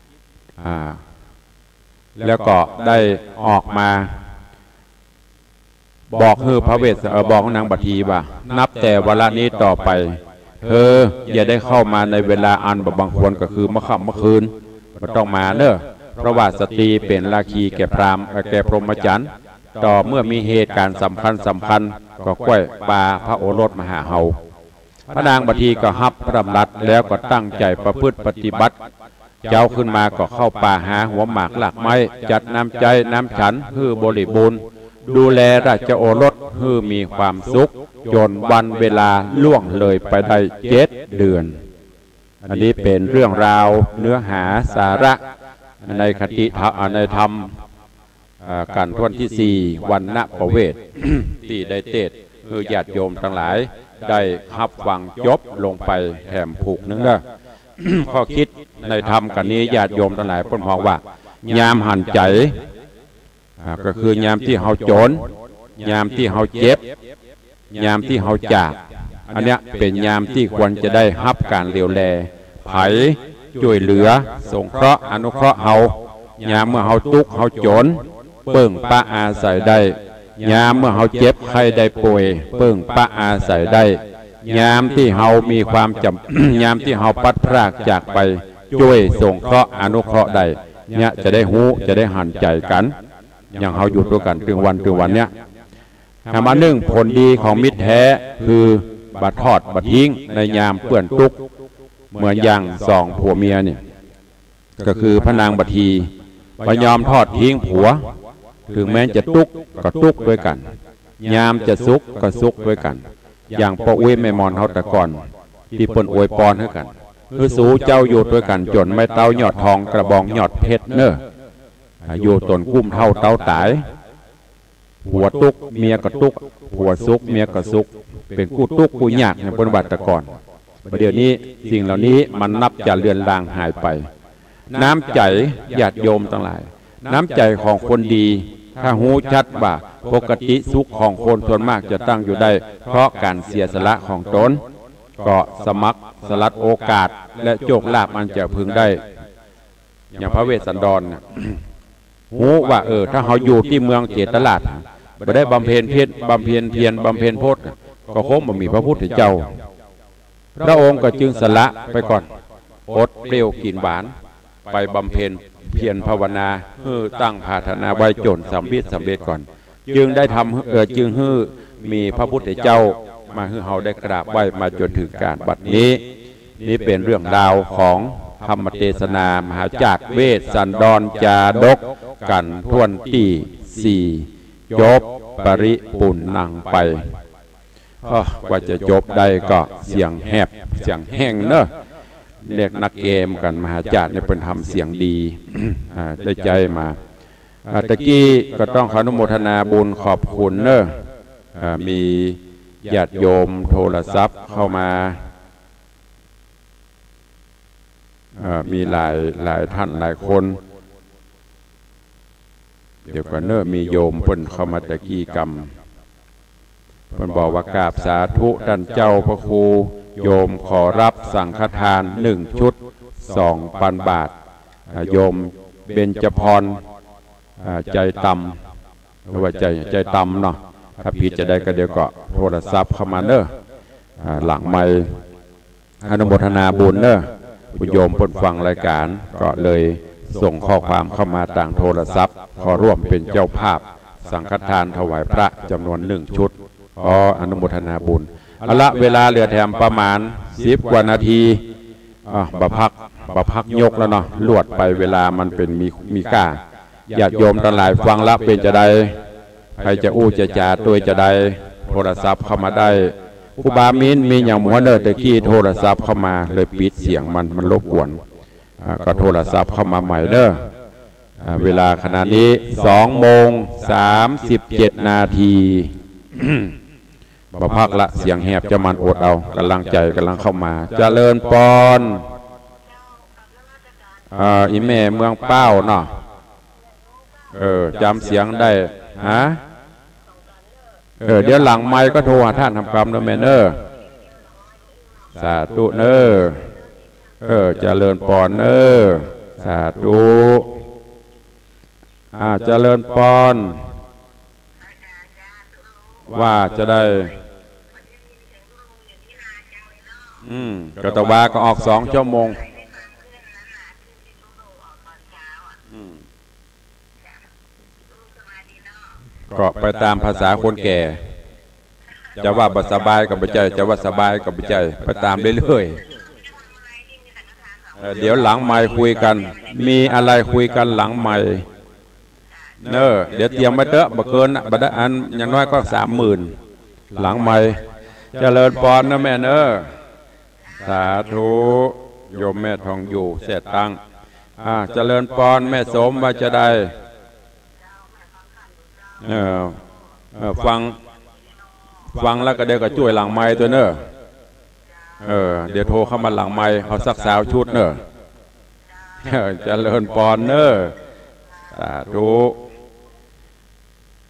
แล้วก็ได้ออกมาบอกพระเวสบอกนางบัทีว่านับแต่เวลานี้ต่อไปอย่าได้เข้ามาในเวลาอันบางควรก็คือเมื่อค่ำเมื่อคืนไม่ต้องมาเนอะเพราะว่าสตรีเป็นราคีแก่พราหมณ์แก่พรหมจรรย์ต่อเมื่อมีเหตุการณ์สำคัญก็ก้อยปาพระโอรสมหาเฮาพระนางบัทีก็ฮับพระดำรัสแล้วก็ตั้งใจประพฤติปฏิบัติเจ้าขึ้นมาก็เข้าป่าหาหัวหมากหลักไม้จัดน้ำใจน้ำฉันเพื่อบริบูรณ์ดูแลราชโอรสเพื่อมีความสุขจนวันเวลาล่วงเลยไปได้7 เดือนอันนี้เป็นเรื่องราวเนื้อหาสาระในคติในธรรมกันวันที่4วันณประเวท ที่ได้เทศคือญาติโยมทั้งหลายได้รับฟังจบลงไปแถมผูกนึงเด้อ ข้อคิดในธรรมกันนี้ญาติโยมทั้งหลายพ้นมองว่ายามหันใจก็คือยามที่เฮาจนยามที่เฮาเจ็บยามที่เฮาจากอันเนี้ยเป็นยามที่ควรจะได้รับการเลี้ยวแลไผช่วยเหลือสงเคราะห์อนุเคราะห์เฮายามเมื่อเฮาทุกข์เฮาจนเปิ่งปะอาศัยได้ยามเมื่อเฮาเจ็บไข้ได้ป่วยเปิ่งปะอาศัยได้ยามที่เฮามีความจำ ยามที่เฮาพัดพรากจากไปช่วยสงเคราะห์อนุเคราะห์ได้เนี่ยจะได้หูจะได้หันใจกันอย่างเฮาอยู่ด้วยกันถึงวันเนี้ยมาหนึ่งผลดีของมิตรแท้คือบัดทอดบัดทิ้งในยามเปื่อนทุกข์เหมือนอย่างสองผัวเมียเนี่ยก็คือพระนางบัดทีพยอมทอดทิ้งผัวถึงแม้จะทุกข์ก็ทุกข์ด้วยกันยามจะสุขก็สุขด้วยกันอย่างพ่ออุ้ยแม่มอนเฮาแต่ก่อนที่เปิ้นอวยพรให้กันคือสู้เจ้าอยู่ด้วยกันจนไม่เต้าหยอดทองกระบองหยอดเพชรเน้ออยู่ตนกุ้มเท่าเต้าตายผัวตุกเมียก็ตุกผัวสุกเมียก็สุกเป็นกู้ตุกกู้ยากในปฏิบัติแต่ก่อนประเดี๋ยวนี้สิ่งเหล่านี้มันนับจะเลือนลางหายไปน้ำใจญาติโยมทั้งหลายน้ำใจของคนดีถ้าหูชัดว่าปกติสุขของคนส่วนมากจะตั้งอยู่ได้เพราะการเสียสละของตนก็สมัครสลัดโอกาสและโชคลาภมันจะพึงได้อย่างพระเวสสันดรหูว่าถ้าเขาอยู่ที่เมืองเจตลาดไม่ได้บำเพ็ญเพียรบำเพ็ญโพธิก็คงไม่มีพระพุทธเจ้าพระองค์ก็จึงสละไปก่อนอดเปรี้ยวกินหวานไปบำเพ็ญเพียรภาวนาตั้งภาธนาไว้จนสำเร็จก่อนจึงได้ทำจึงมีพระพุทธเจ้ามาเฮาได้กราบไหว้มาจนถึงการบัดนี้นี่เป็นเรื่องราวของธรรมเทศนามหาจักรเวสสันดรจาดกกันทวนที่4จบปริปุณนังไปกว่าจะจบได้ก็เสียงแหบเสียงแห้งเนอะเรียกนักเกมกันมหาจักรเนี่ยเป็นทำเสียงดีได้ใจมาตะกี้ก็ต้องขออนุโมทนาบุญขอบคุณเนอะมีญาติโยมโทรศัพท์เข้ามามีหลายท่านหลายคนเดี๋ยวกันเนอะมีโยมเพิ่นเข้ามาตะกี้กรรมเพิ่นบอกว่ากราบสาธุท่านเจ้าพระครูโยมขอรับสังฆทาน1 ชุด 2,000 บาทโยมเบญจพรใจต่ำหรือว่าใจต่ำเนาะถ้าผิดจะได้ก็เดี๋ยวก็โทรศัพท์เข้ามาเนอะหลังไมค์อนุโมทนาบุญเนอะผู้โยมเพิ่นฟังรายการก็เลยส่งข้อความเข้ามาต่างโทรศัพท์ขอร่วมเป็นเจ้าภาพสังฆทานถวายพระจำนวน1 ชุดขออนุโมทนาบุญเอาละเวลาเหลือแถมประมาณ10 กว่านาทีบะพักยกแล้วเนาะลวดไปเวลามันเป็นมีก้าญาติโยมทั้งหลายฟังละเป็นจะได้ใครจะอู้จะจ่าตัวจะได้โทรศัพท์เข้ามาได้ครูบามินมีอย่างหัวเนอร์ตะกี้โทรศัพท์เข้ามาเลยปิดเสียงมันรบกวนก็โทรศัพท์เข้ามาใหม่เด้อเวลาขณะนี้2:37 นาทีบะพักละเสียงแหบจะมันอดเอากำลังใจกำลังเข้ามาเจริญปอนอีแม่เมืองเป้าเนาะจำเสียงได้ฮะเดี๋ยวหลังไมค์ก็โทรหาท่านทำกรรมนะแม่เนอสาธุเนอเจริญปอนเนอสาธุเจริญปอนว่าจะได้กระตวาก็ออก2 ชั่วโมงก็ไปตามภาษาคนแก่จะว่าสบายกับปัจจัยจะว่าสบายกับปัจจัยไปตามเรื่อยๆเดี๋ยวหลังไมค์คุยกันมีอะไรคุยกันหลังไมค์เดี๋ยวเตรียมไว้เถอะบ่เกินบ่ได้อันอย่างน้อยก็30,000หลังไมค์เจริญพรนะแม่สาธุโยมแม่ทองอยู่เสร็จตั้งเจริญพรแม่สมว่าจะได้ฟังแล้วก็เดี๋ยวก็ช่วยหลังไม้ตัวเนอะเดี๋ยวโทรเข้ามาหลังไม้เขาสัก20 ชุดเนอะเจริญพรเนอะสาธุ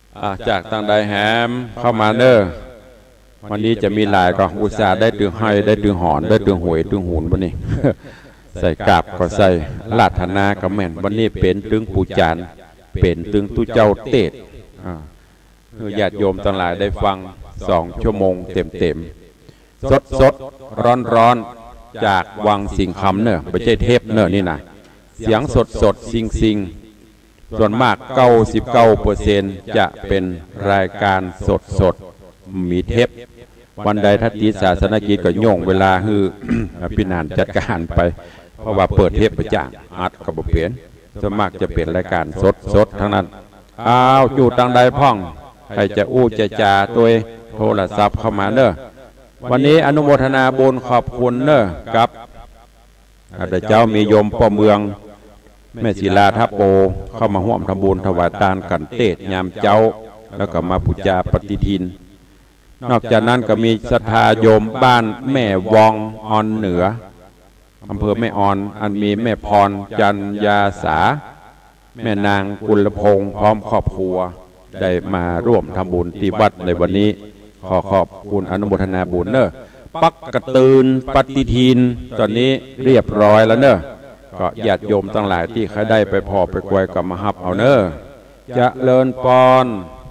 จากทางใดแหมเข้ามาเนอวันนี้จะมีหลายก็อุตส่าห์ได้ตึงให้ได้ตึงหอนได้ตึงหวยตึงหูนวันนี้ ใส่กาบก็ใส่ลาดธนาก็แม่นวันนี้เป็นตึงปูจานเป็นตึงตุเจ้าเตดญาติโยมทั้งหลายได้ฟัง2 ชั่วโมงเต็มสดร้อนจากวังสิงคำเนอะไม่ใช่เทปเนอะนี่นะเสียงสดซิงส่วนมาก99%จะเป็นรายการสดมีเทปวันใดทัตติศาสนกิจก็โยงเวลาฮือ พี่นานจัดการไปเพราะว่าเปิดเทปประจ่างอัดกับเปลี่ยนส่วนมากจะเป็นรายการสดทั้งนั้นอยู่ทางใดพ่องใครจะอู้จะจาตัวโทรศัพท์เข้ามาเนอะวันนี้อนุโมทนาบุญขอบคุณเนอะกับพระเจ้ามีโยมพ่อเมืองแม่ศิลาทัพโปเข้ามาร่วมทำบุญถวายทานกันเตศยามเจ้าแล้วก็มาพุจาปฏิทินนอกจากนั้นก็มีศรัทธาโยมบ้านแม่วองออนเหนืออำเภอแม่ออนอันมีแม่พรจันยาสาแม่นางกุลพงษ์พร้อมครอบครัวได้มาร่วมทำบุญที่วัดในวันนี้ขอขอบคุณอนุโมทนาบุญเนอะปักกระตืนปฏิทินตอนนี้เรียบร้อยแล้วเนอะก็ญาติโยมทั้งหลายที่เขาได้ไปพอไปกวยกับมาฮับเอาเนอะจะเลินปอน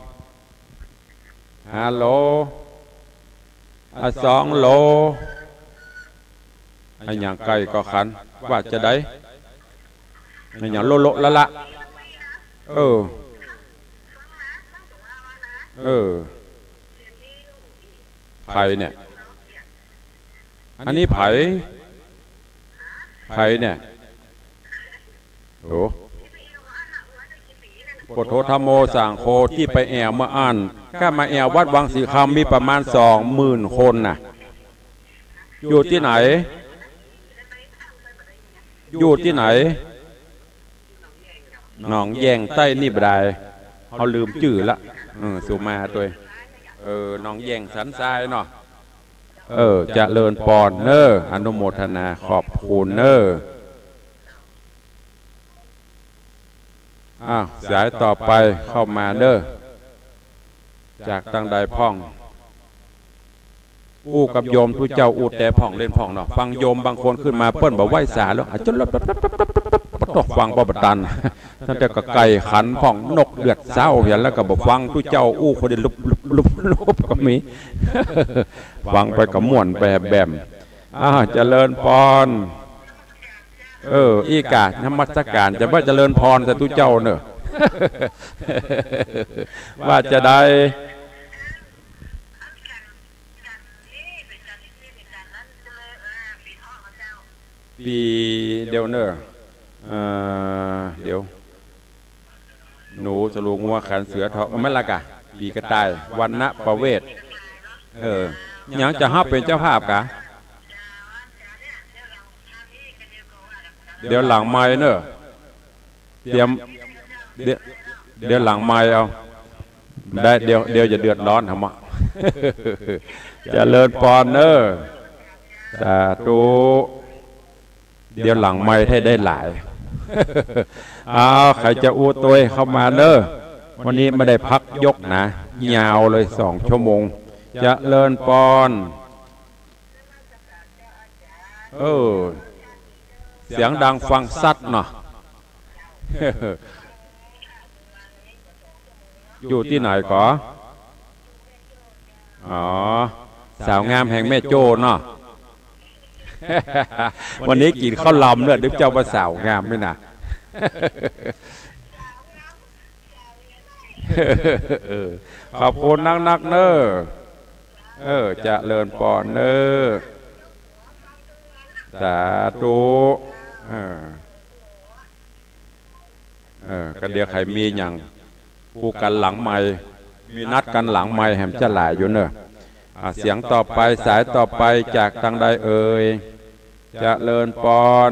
ฮัลโหล2 โลอันอย่างไกลก็ขันว่าจะได้อันอย่างโลละไผ่เนี่ยอันนี้ไผ่เนี่ยโอ้ปโทธรรมโมสังโฆที่ไปแอวมาอ่านข้ามาแอววัดวังสีคำมีประมาณ20,000 คนน่ะอยู่ที่ไหนหนองแยงใต้นี่บดายเขาลืมชื่อละสุมาตัวหนองแยงสันทรายเนาะจะเลินปอนเนออนุโมทนาขอบคุณเนอสายต่อไปเข้ามาเนอจากทางใดพ่องอู้กับโยมทุเจ้าอู้แต่พ่องเล่นพ่องเนาะฟังโยมบางคนขึ้นมาเปิ้นบอกไหวสาแล้วจนตกฟังบ่บัดตันท่านแต่ก็ไก่ขันพ่องนกเดือดเศร้าเห็นแล้วก็บอกฟังทุเจ้าอู้คนเดียวลุบก็มีฟังไปกับม่วนไปแบมเจริญพรอีกาธรรมสการจะว่าเจริญพรแต่ทุเจ้าเนอะว่าจะได้ปีเดียวเนอะเดี๋ยวหนูสรุงว่าขันเสือทองไม่ละกะปีกระต่ายวันณประเวศยังจะฮับเป็นเจ้าภาพกะเดี๋ยวหลังไม้เนอะเดี๋ยวหลังไม้เอาได้เดี๋ยวจะเดือดร้อนทำไมจะเลิศปอนเนอะสาธุเดี๋ยวหลังไม้ให้ได้หลายใครจะอู้ตัวเข้ามาเนอะวันนี้ไม่ได้พักยกนะยาวเลย2 ชั่วโมงจะเลิศปอนเสียงดังฟังซัดเนาะอยู่ที่ไหนก่อสาวงามแห่งแม่โจ้เนาะวันนี้กินข้าวลำเนี่ยดึกเจ้าว่าสาวงามด้วยนะขอบคุณนักเนอจะเลินปอนเนอสาธุกันเดียวใครมีอย่างผู้กันหลังไม้มีนัดกันหลังไม้แหมจะหลายอยู่เนอะเสียงต่อไปสายต่อไปจากทางใดจะเลินปอน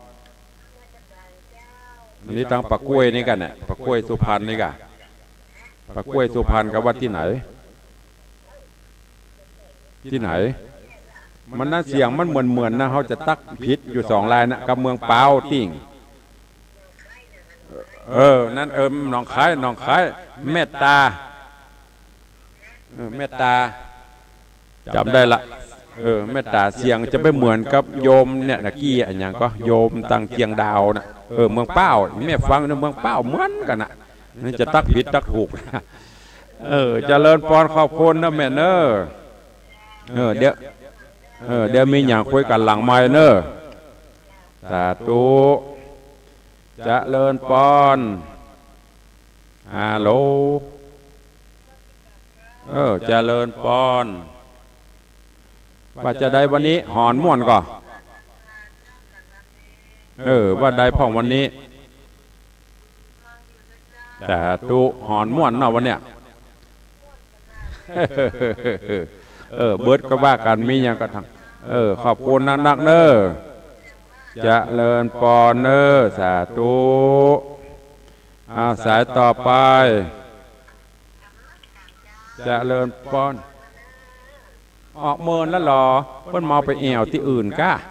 นี่ทางปักกล้วยนี่กันเนี่ยปักกล้วยสุพรรณนี่กันปักกล้วยสุพรรณกับวัดที่ไหนมันน่าเสียงมันเหมือนนะเขาจะตักผิดอยู่2 ลายนะกับเมืองเปาติ่งนั่นหนองคายเมตตาเมตตาจำได้ละเมตตาเสียงจะไม่เหมือนกับโยมเนี่ยนะกี้อันอย่างก็โยมตังเจียงดาวนะเมืองเป้าแม่ฟังในเมืองเป้าเหมือนกันนะนี่จะตักผิดตักถูกเจริญพรขอบคุณนะแม่เนอเดี๋ยวมีอย่างคุยกันหลังไม้เนอสาธุเจริญพรฮัลโหลเจริญพรว่าจะได้วันนี้หอนม่วนก่อว่าได้พ่องวันนี้แต่ตุหอนม่วนเนาะวันเนี้ยเบิดก็ว่ากันมีอย่างกระทั่งขอบคุณนักเนอจะเลิญปอนเนอสาธุสายต่อไปจะเลิญปอนออกเมินแล้วหรอเพิ่นมาไปแอวที่อื่นก้า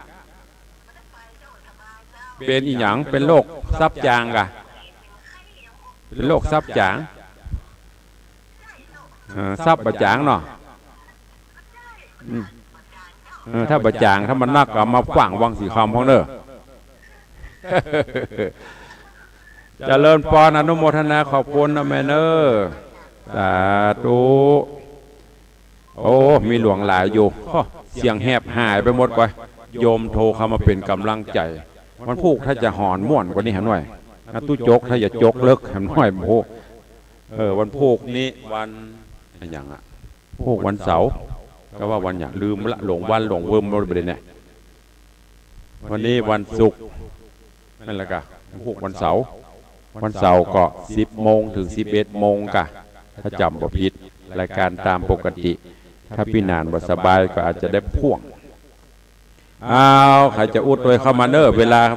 เป็นอีหยังเป็นโรคซับจางกะเป็นโรคซับจางซับบะจางเนาะถ้าบะจางถ้ามันนักก็มาขวางวังสีคำของเนอเจริญพรอนุโมทนาขอบคุณนะแม่เนอสาธุโอ้มีหลวงหลายอยู่เสียงแหบหายไปหมดก่อนโยมโทรเข้ามาเป็นกำลังใจวันพูกถ้าจะหอนม่วนกว่านี้หน่อยตู้จกถ้าจะจกเลิกหน่อยโอ้วันพูกนี้วันอย่างพูกวันเสาร์ก็ว่าวันอย่างลืมละหลงวันหลงเวิร์มบริเวณเนี่ยวันนี้วันศุกร์นั่นแหละกะพูกวันเสาร์ก็10 โมงถึง11 โมงกะถ้าจำบ่ผิดรายการตามปกติถ้าพี่นานบ่สบายก็อาจจะได้พ่วงใครจะอุดโดยเข้ามาเนอเวลา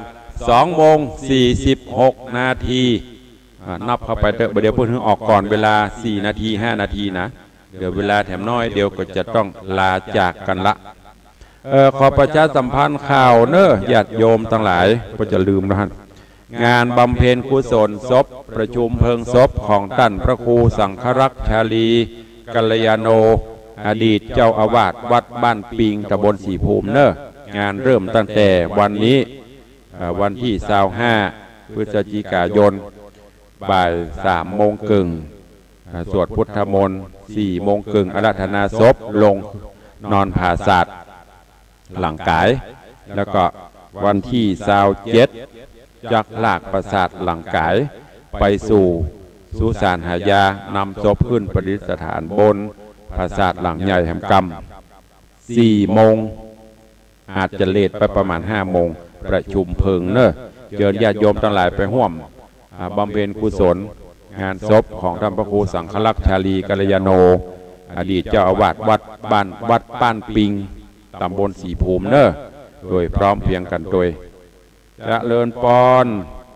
2:46 นาทีนับเข้าไปเดี๋ยวเพิ่งออกก่อนเวลา4 นาที 5 นาทีนะเดี๋ยวเวลาแถมน้อยเดียวก็จะต้องลาจากกันละขอประชาสัมพันธ์ข่าวเนอญาติโยมทั้งหลายก็จะลืมนะฮะงานบำเพ็ญกุศลศพประชุมเพลิงศพของท่านพระครูสังฆรักษ์ชาลีกัลยาโนอดีตเจ้าอาวาสวัดบ้านปิงตำบลสีภูมิเนองานเริ่มตั้งแต่วันนี้วันที่25 พฤศจิกายนบ่าย3 โมงครึ่งสวดพุทธมนต์4 โมงครึ่งอาราธนาศพลงนอนผ่าศาสตร์หลังกายแล้วก็วันที่27จักลากประสาทหลังกายไปสู่สุสานหายานำศพขึ้นประดิษฐานบนปราสาทหลังใหญ่แห่งกรรม4 โมงอาจจะเลทไปประมาณ5 โมงประชุมเพลิงเนอะเชิญญาติโยมทั้งหลายไปร่วมบำเพ็ญกุศลงานศพของท่านพระครูสังฆรักษ์ชาลีกัลยาโนอดีตเจ้าอาวาสวัดบ้านปิงตำบลสีภูมิเนอะโดยพร้อมเพียงกันโดยเจริญพร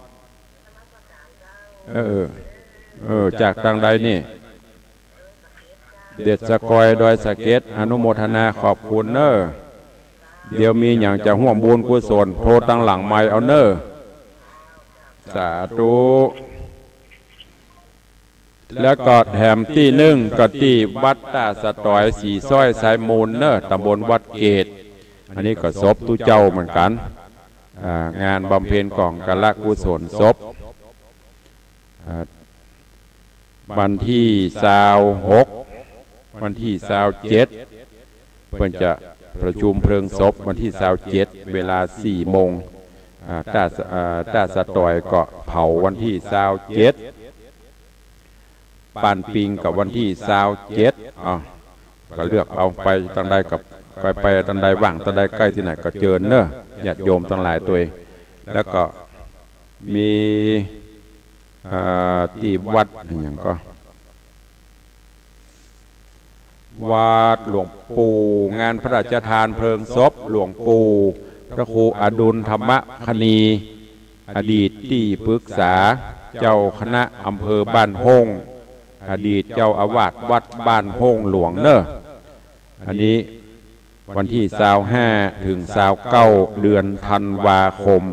จากทางใดนี่เด็ดสกอยดอยสะเก็ดอนุโมทนาขอบคุณเนอเดี๋ยวมีอย่างจะห่วงบุญกุศลโทรตั้งหลังไมค์เอาเนอสาธุแล้วก็แถมที่1ก็ที่วัดตาสะตอยสีซ้อยสายมูลเนอตำบลวัดเกตอันนี้ก็ศพตู้เจ้าเหมือนกันงานบำเพ็ญกล่องกะละกุศลศพวันที่26วันที่27เพิ่นจะประชุมเพลิงศพวันที่27เวลา4 โมงตาสะตอยก็เผาวันที่27ปานปิงกับวันที่27ก็เลือกเอาไปตั้งใดกับไปตั้งใดว่างตั้งใดใกล้ที่ไหนก็เจิญเนอะญาติโยมทั้งหลายตัวเองแล้วก็มีที่วัดอย่างก็วัดหลวงปู่งานพระราชทานเพลิงศพหลวงปู่พระครูอดุลธรรมคณีอดีตที่ปรึกษาเจ้าคณะอำเภอบ้านโฮงอดีตเจ้าอาวาสวัดบ้านโฮงหลวงเนอะอันนี้วันที่25ถึง29เดือนธันวาคม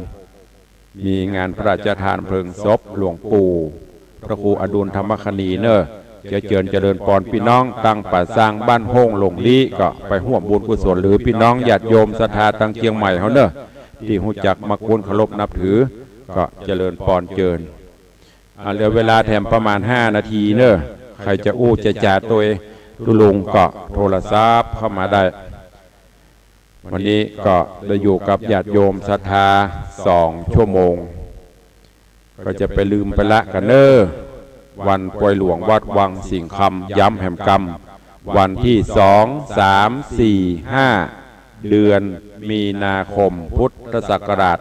มีงานพระราชทานเพลิงศพหลวงปู่พระครูอดุลธรรมคณีเนอะเจริญปอนพี่น้องตั้งป่าสร้างบ้านโฮงหลงลี้ก็ไปร่วมบุญกุศลหรือพี่น้องญาติโยมศรัทธาตั้งเชียงใหม่เขาเนอะที่หูจักมาควรเคารพนับถือก็เจริญปอนเจิญเหลือเวลาแถมประมาณ5 นาทีเนอะใครจะอู้จะจ่าตัวตุลุงก็โทรศัพท์เข้ามาได้วันนี้ก็ได้อยู่กับญาติโยมศรัทธา2 ชั่วโมงก็จะไปลืมไปละกันเนอวันปล่อยหลวงวัดวังสิงห์คำย้ำแห่มกรรมวันที่2, 3, 4, 5 เดือนมีนาคมพุทธศักราช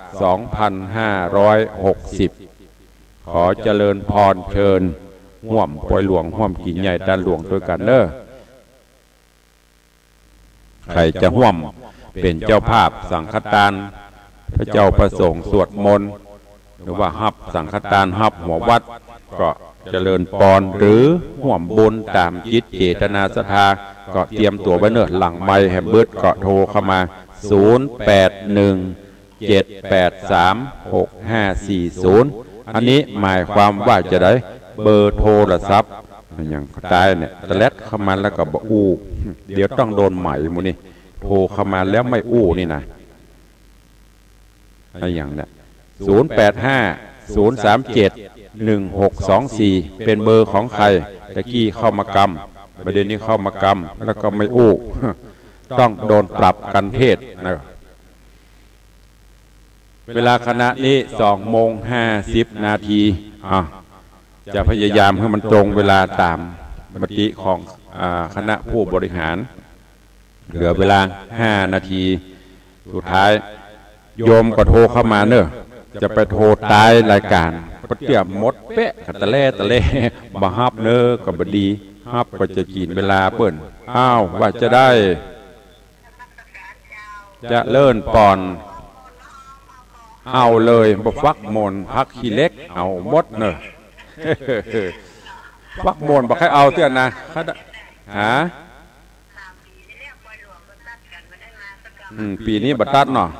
2560ขอเจริญพรเชิญห่วมปล่อยหลวงห่วมกินใหญ่ด้านหลวงด้วยกันเนอใครจะห่วมเป็นเจ้าภาพสังฆทานพระเจ้าประสงค์สวดมนต์หรือว่าฮับสังฆทานฮับหัววัดก็เจริญปอนหรือห่วมบุญตามจิตเจตนาศรัทธาก็เตรียมตัวไว้เนิ่นหลังไมค์แฮมเบิร์ดก็โทรเข้ามา0817836540อันนี้หมายความว่าจะได้เบอร์โทรศัพท์อย่างตายเนี่ยตะเล็ดเข้ามาแล้วก็บอกอู้เดี๋ยวต้องโดนใหม่มูนี่โทรเข้ามาแล้วไม่อู้นี่นะอะไรอย่างเนี้ย0850371624เป็นเบอร์ของใครตะกี้เข้ามากำประเด็นนี้เข้ามากำแล้วก็ไม่อู้ต้องโดนปรับกันเทศนะเวลาคณะนี้2:50 นาทีจะพยายามให้มันตรงเวลาตามมติของคณะผู้บริหารเหลือเวลา5 นาทีสุดท้ายโยมก็โทรเข้ามาเนอะจะไปโทรตายรายการก็เตรียมมดเป๊ะตะเล่มาฮับเนอะก็บดีฮับก็จะกินเวลาเปิ้นว่าจะได้จะเลิ่นปอนเอาเลยบ่ฟักมนพักขี้เล็กเอามดเนอะฟักมนบอกให้เอาเตี้ยนะปีนี้บัดตัดเนาะ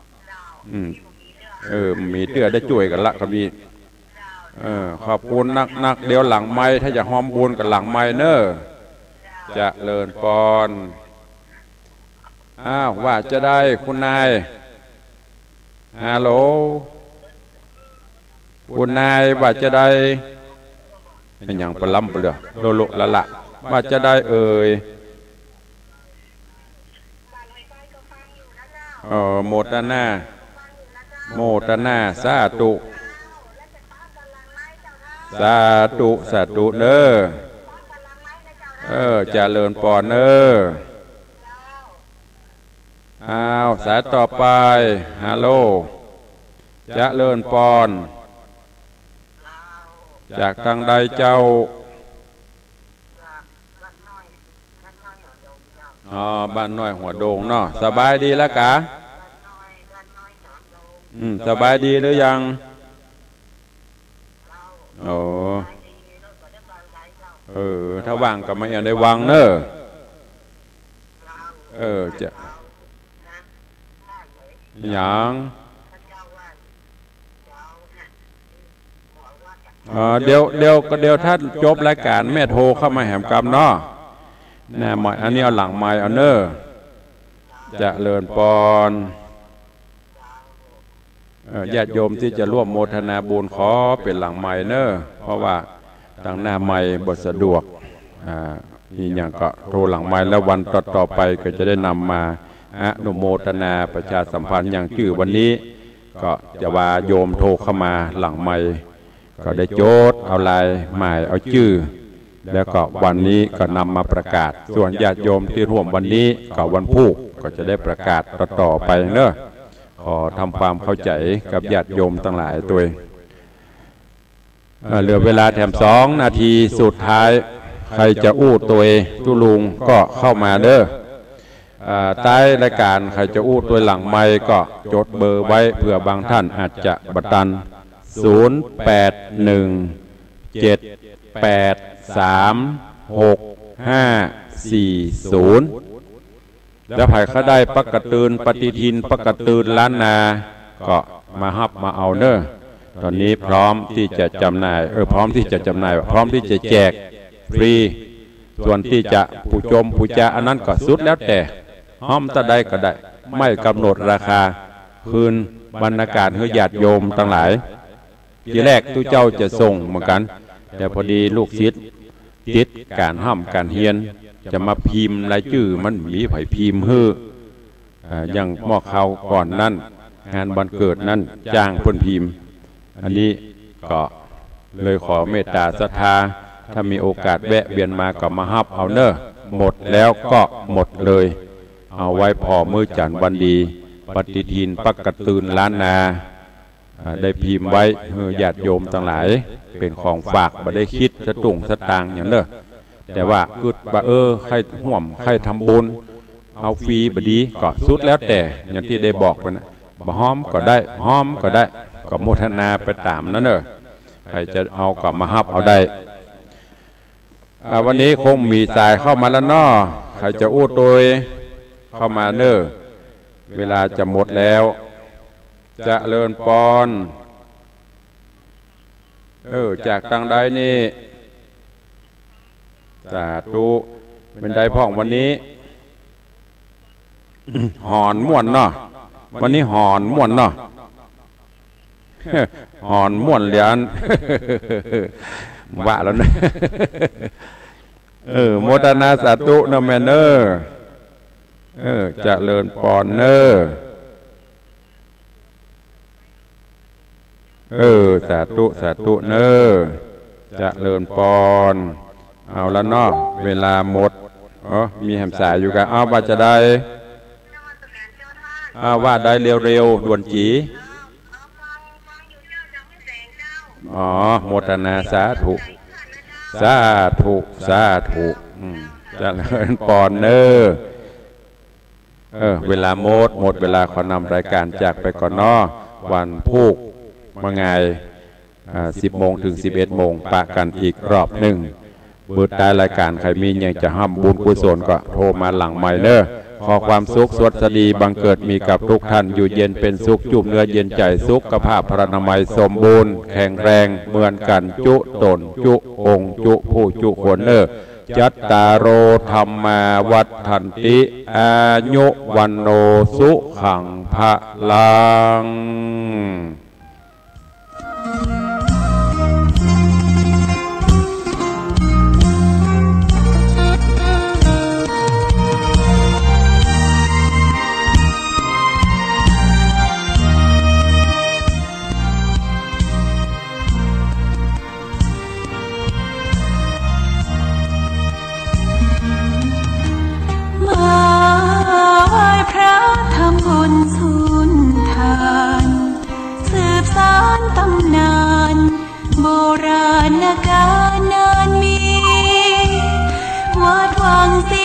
มีเตื้อได้ช่วยกันละครับพี่ขอบคุณนักเดี๋ยวหลังไม้ถ้าจะหอมบุญกับหลังไม้เนอะจะเลินปอนว่าจะได้คุณนายฮัลโหลคุณนายว่าจะได้อย่างปล้ำเปลือกโลโลละว่าจะได้โมตนาสาธุเนอจะเลินปอนเนอสายต่อไปฮัลโหลจะเลินปอนจากทางใดเจ้าบ้านน้อยหัวโดงเนาะสบายดีแล้วกะสบายดีหรือยังถ้าว่างก็ไม่อยากได้วางเนอะจะอย่างเดี๋ยวท่านจบรายการแม่โทรเข้ามาแหมกรรมเนาะน่ะหมายอันนี้เอาหลังไม้เอาเนอะจะเลินปอนญาติโยมที่จะร่วมโมทนาบุญขอเป็นหลังไม้เนอะเพราะว่าทางหน้าไม้บ่สะดวกนี่อย่างก็โทรหลังไม้แล้ววันต่อไปก็จะได้นำมาอนุโมทนาประชาสัมพันธ์อย่างชื่อวันนี้ก็จะว่าโยมโทรเข้ามาหลังไม้ก็ได้โจทย์เอาลายหมายเอาชื่อแล้วก็วันนี้ก็นำมาประกาศส่วนญาติโยมที่ร่วมวันนี้กับวันพุธก็จะได้ประกาศต่อไปเนอะขอทำความเข้าใจกับญาติโยมทั้งหลายตัวเหลือเวลาแถม2 นาทีสุดท้ายใครจะอู้ตัวตุลุงก็เข้ามาเด้อใต้รายการใครจะอู้ตัวหลังไมค์ก็จดเบอร์ไว้เผื่อบางท่านอาจจะบัดตัน0817836540แล้วไผ่เขาได้ปักกระตืนปฏิทินปักกระตืนล้านนาก็มาฮับมาเอาเนอะตอนนี้พร้อมที่จะจำหน่ายพร้อมที่จะแจกฟรีส่วนที่จะผู้ชมผู้จาอันนั้นก็สุดแล้วแต่ห้อมตะใดก็ได้ไม่กำหนดราคาคืนบรรณาการให้ญาติโยมทั้งหลายทีแรกทุกเจ้าจะส่งเหมือนกันแต่พอดีลูกศิษย์ติดการห้ามการเฮียนจะมาพิมพ์รายชื่อมันมีไผพิมพ์ฮื้อยังหม้อข้าวก่อนนั้นงานวันเกิดนั้นจ้างเพิ่นพิมพ์อันนี้ก็เลยขอเมตตาศรัทธาถ้ามีโอกาสแวะเวียนมาก็มาฮับเอาเนอะหมดแล้วก็หมดเลยเอาไว้พอมื้อจันทร์วันดีปฏิทินปักกระตืนล้านนาได้พิมพ์ไว้ญาติโยมทั้งหลายเป็นของฝากบ่ได้คิดสตุ้งสตางค์อย่างเนอะแต่ว่าอึดว่าใครห่วมใครทำบุญเอาฟรีบดีก็สุดแล้วแต่อย่างที่ได้บอกไปนะบ่ห้อมก็ได้ห้อมก็ได้ก็โมทนาไปตามนั่นเนอะใครจะเอาก็มาฮับเอาได้วันนี้คงมีสายเข้ามาแล้วเนาะใครจะอู้โดยเข้ามาเนอะเวลาจะหมดแล้วจะเลินปอนจากทางใดนี่สาธุเป็นใดพ่องวันนี้หอนม่วนเนาะวันนี้หอนม่วนเนาะหอนม่วนเหรียญว่าแล้วนะโมทนาสาธุนะแม่เนอจะเลินปอนเนอสาธุสาธุเนอจะเลินปอนเอาแล้วเนาะเวลาหมดมีแหมสายอยู่กันว่าจะได้ว่าได้เร็วๆด่วนจีโมทนาสาธุสาธุสาธุจะเลินปอนเนอเวลาหมดเวลาขอนำรายการจากไปก่อนเนาะวันพุธมาไง10 โมงถึง 11 โมงปะกันอีกรอบหนึ่งเปิดได้รายการใครมีอย่างจะห้ามบุญกุศลก็โทรมาหลังใหม่เนอะขอความสุขสวัสดีบังเกิดมีกับทุกท่านอยู่เย็นเป็นสุขจุ่มเนื้อเย็นใจสุขภาพพรรณนามัยสมบูรณ์แข็งแรงเหมือนกันจุตนจุองจุผู้จุขนเนอจัตตารโอธรรมาวัฏันติอายุวันโนสุขังภะลังตำนานโบราณกาลนานมีวัดวังศรี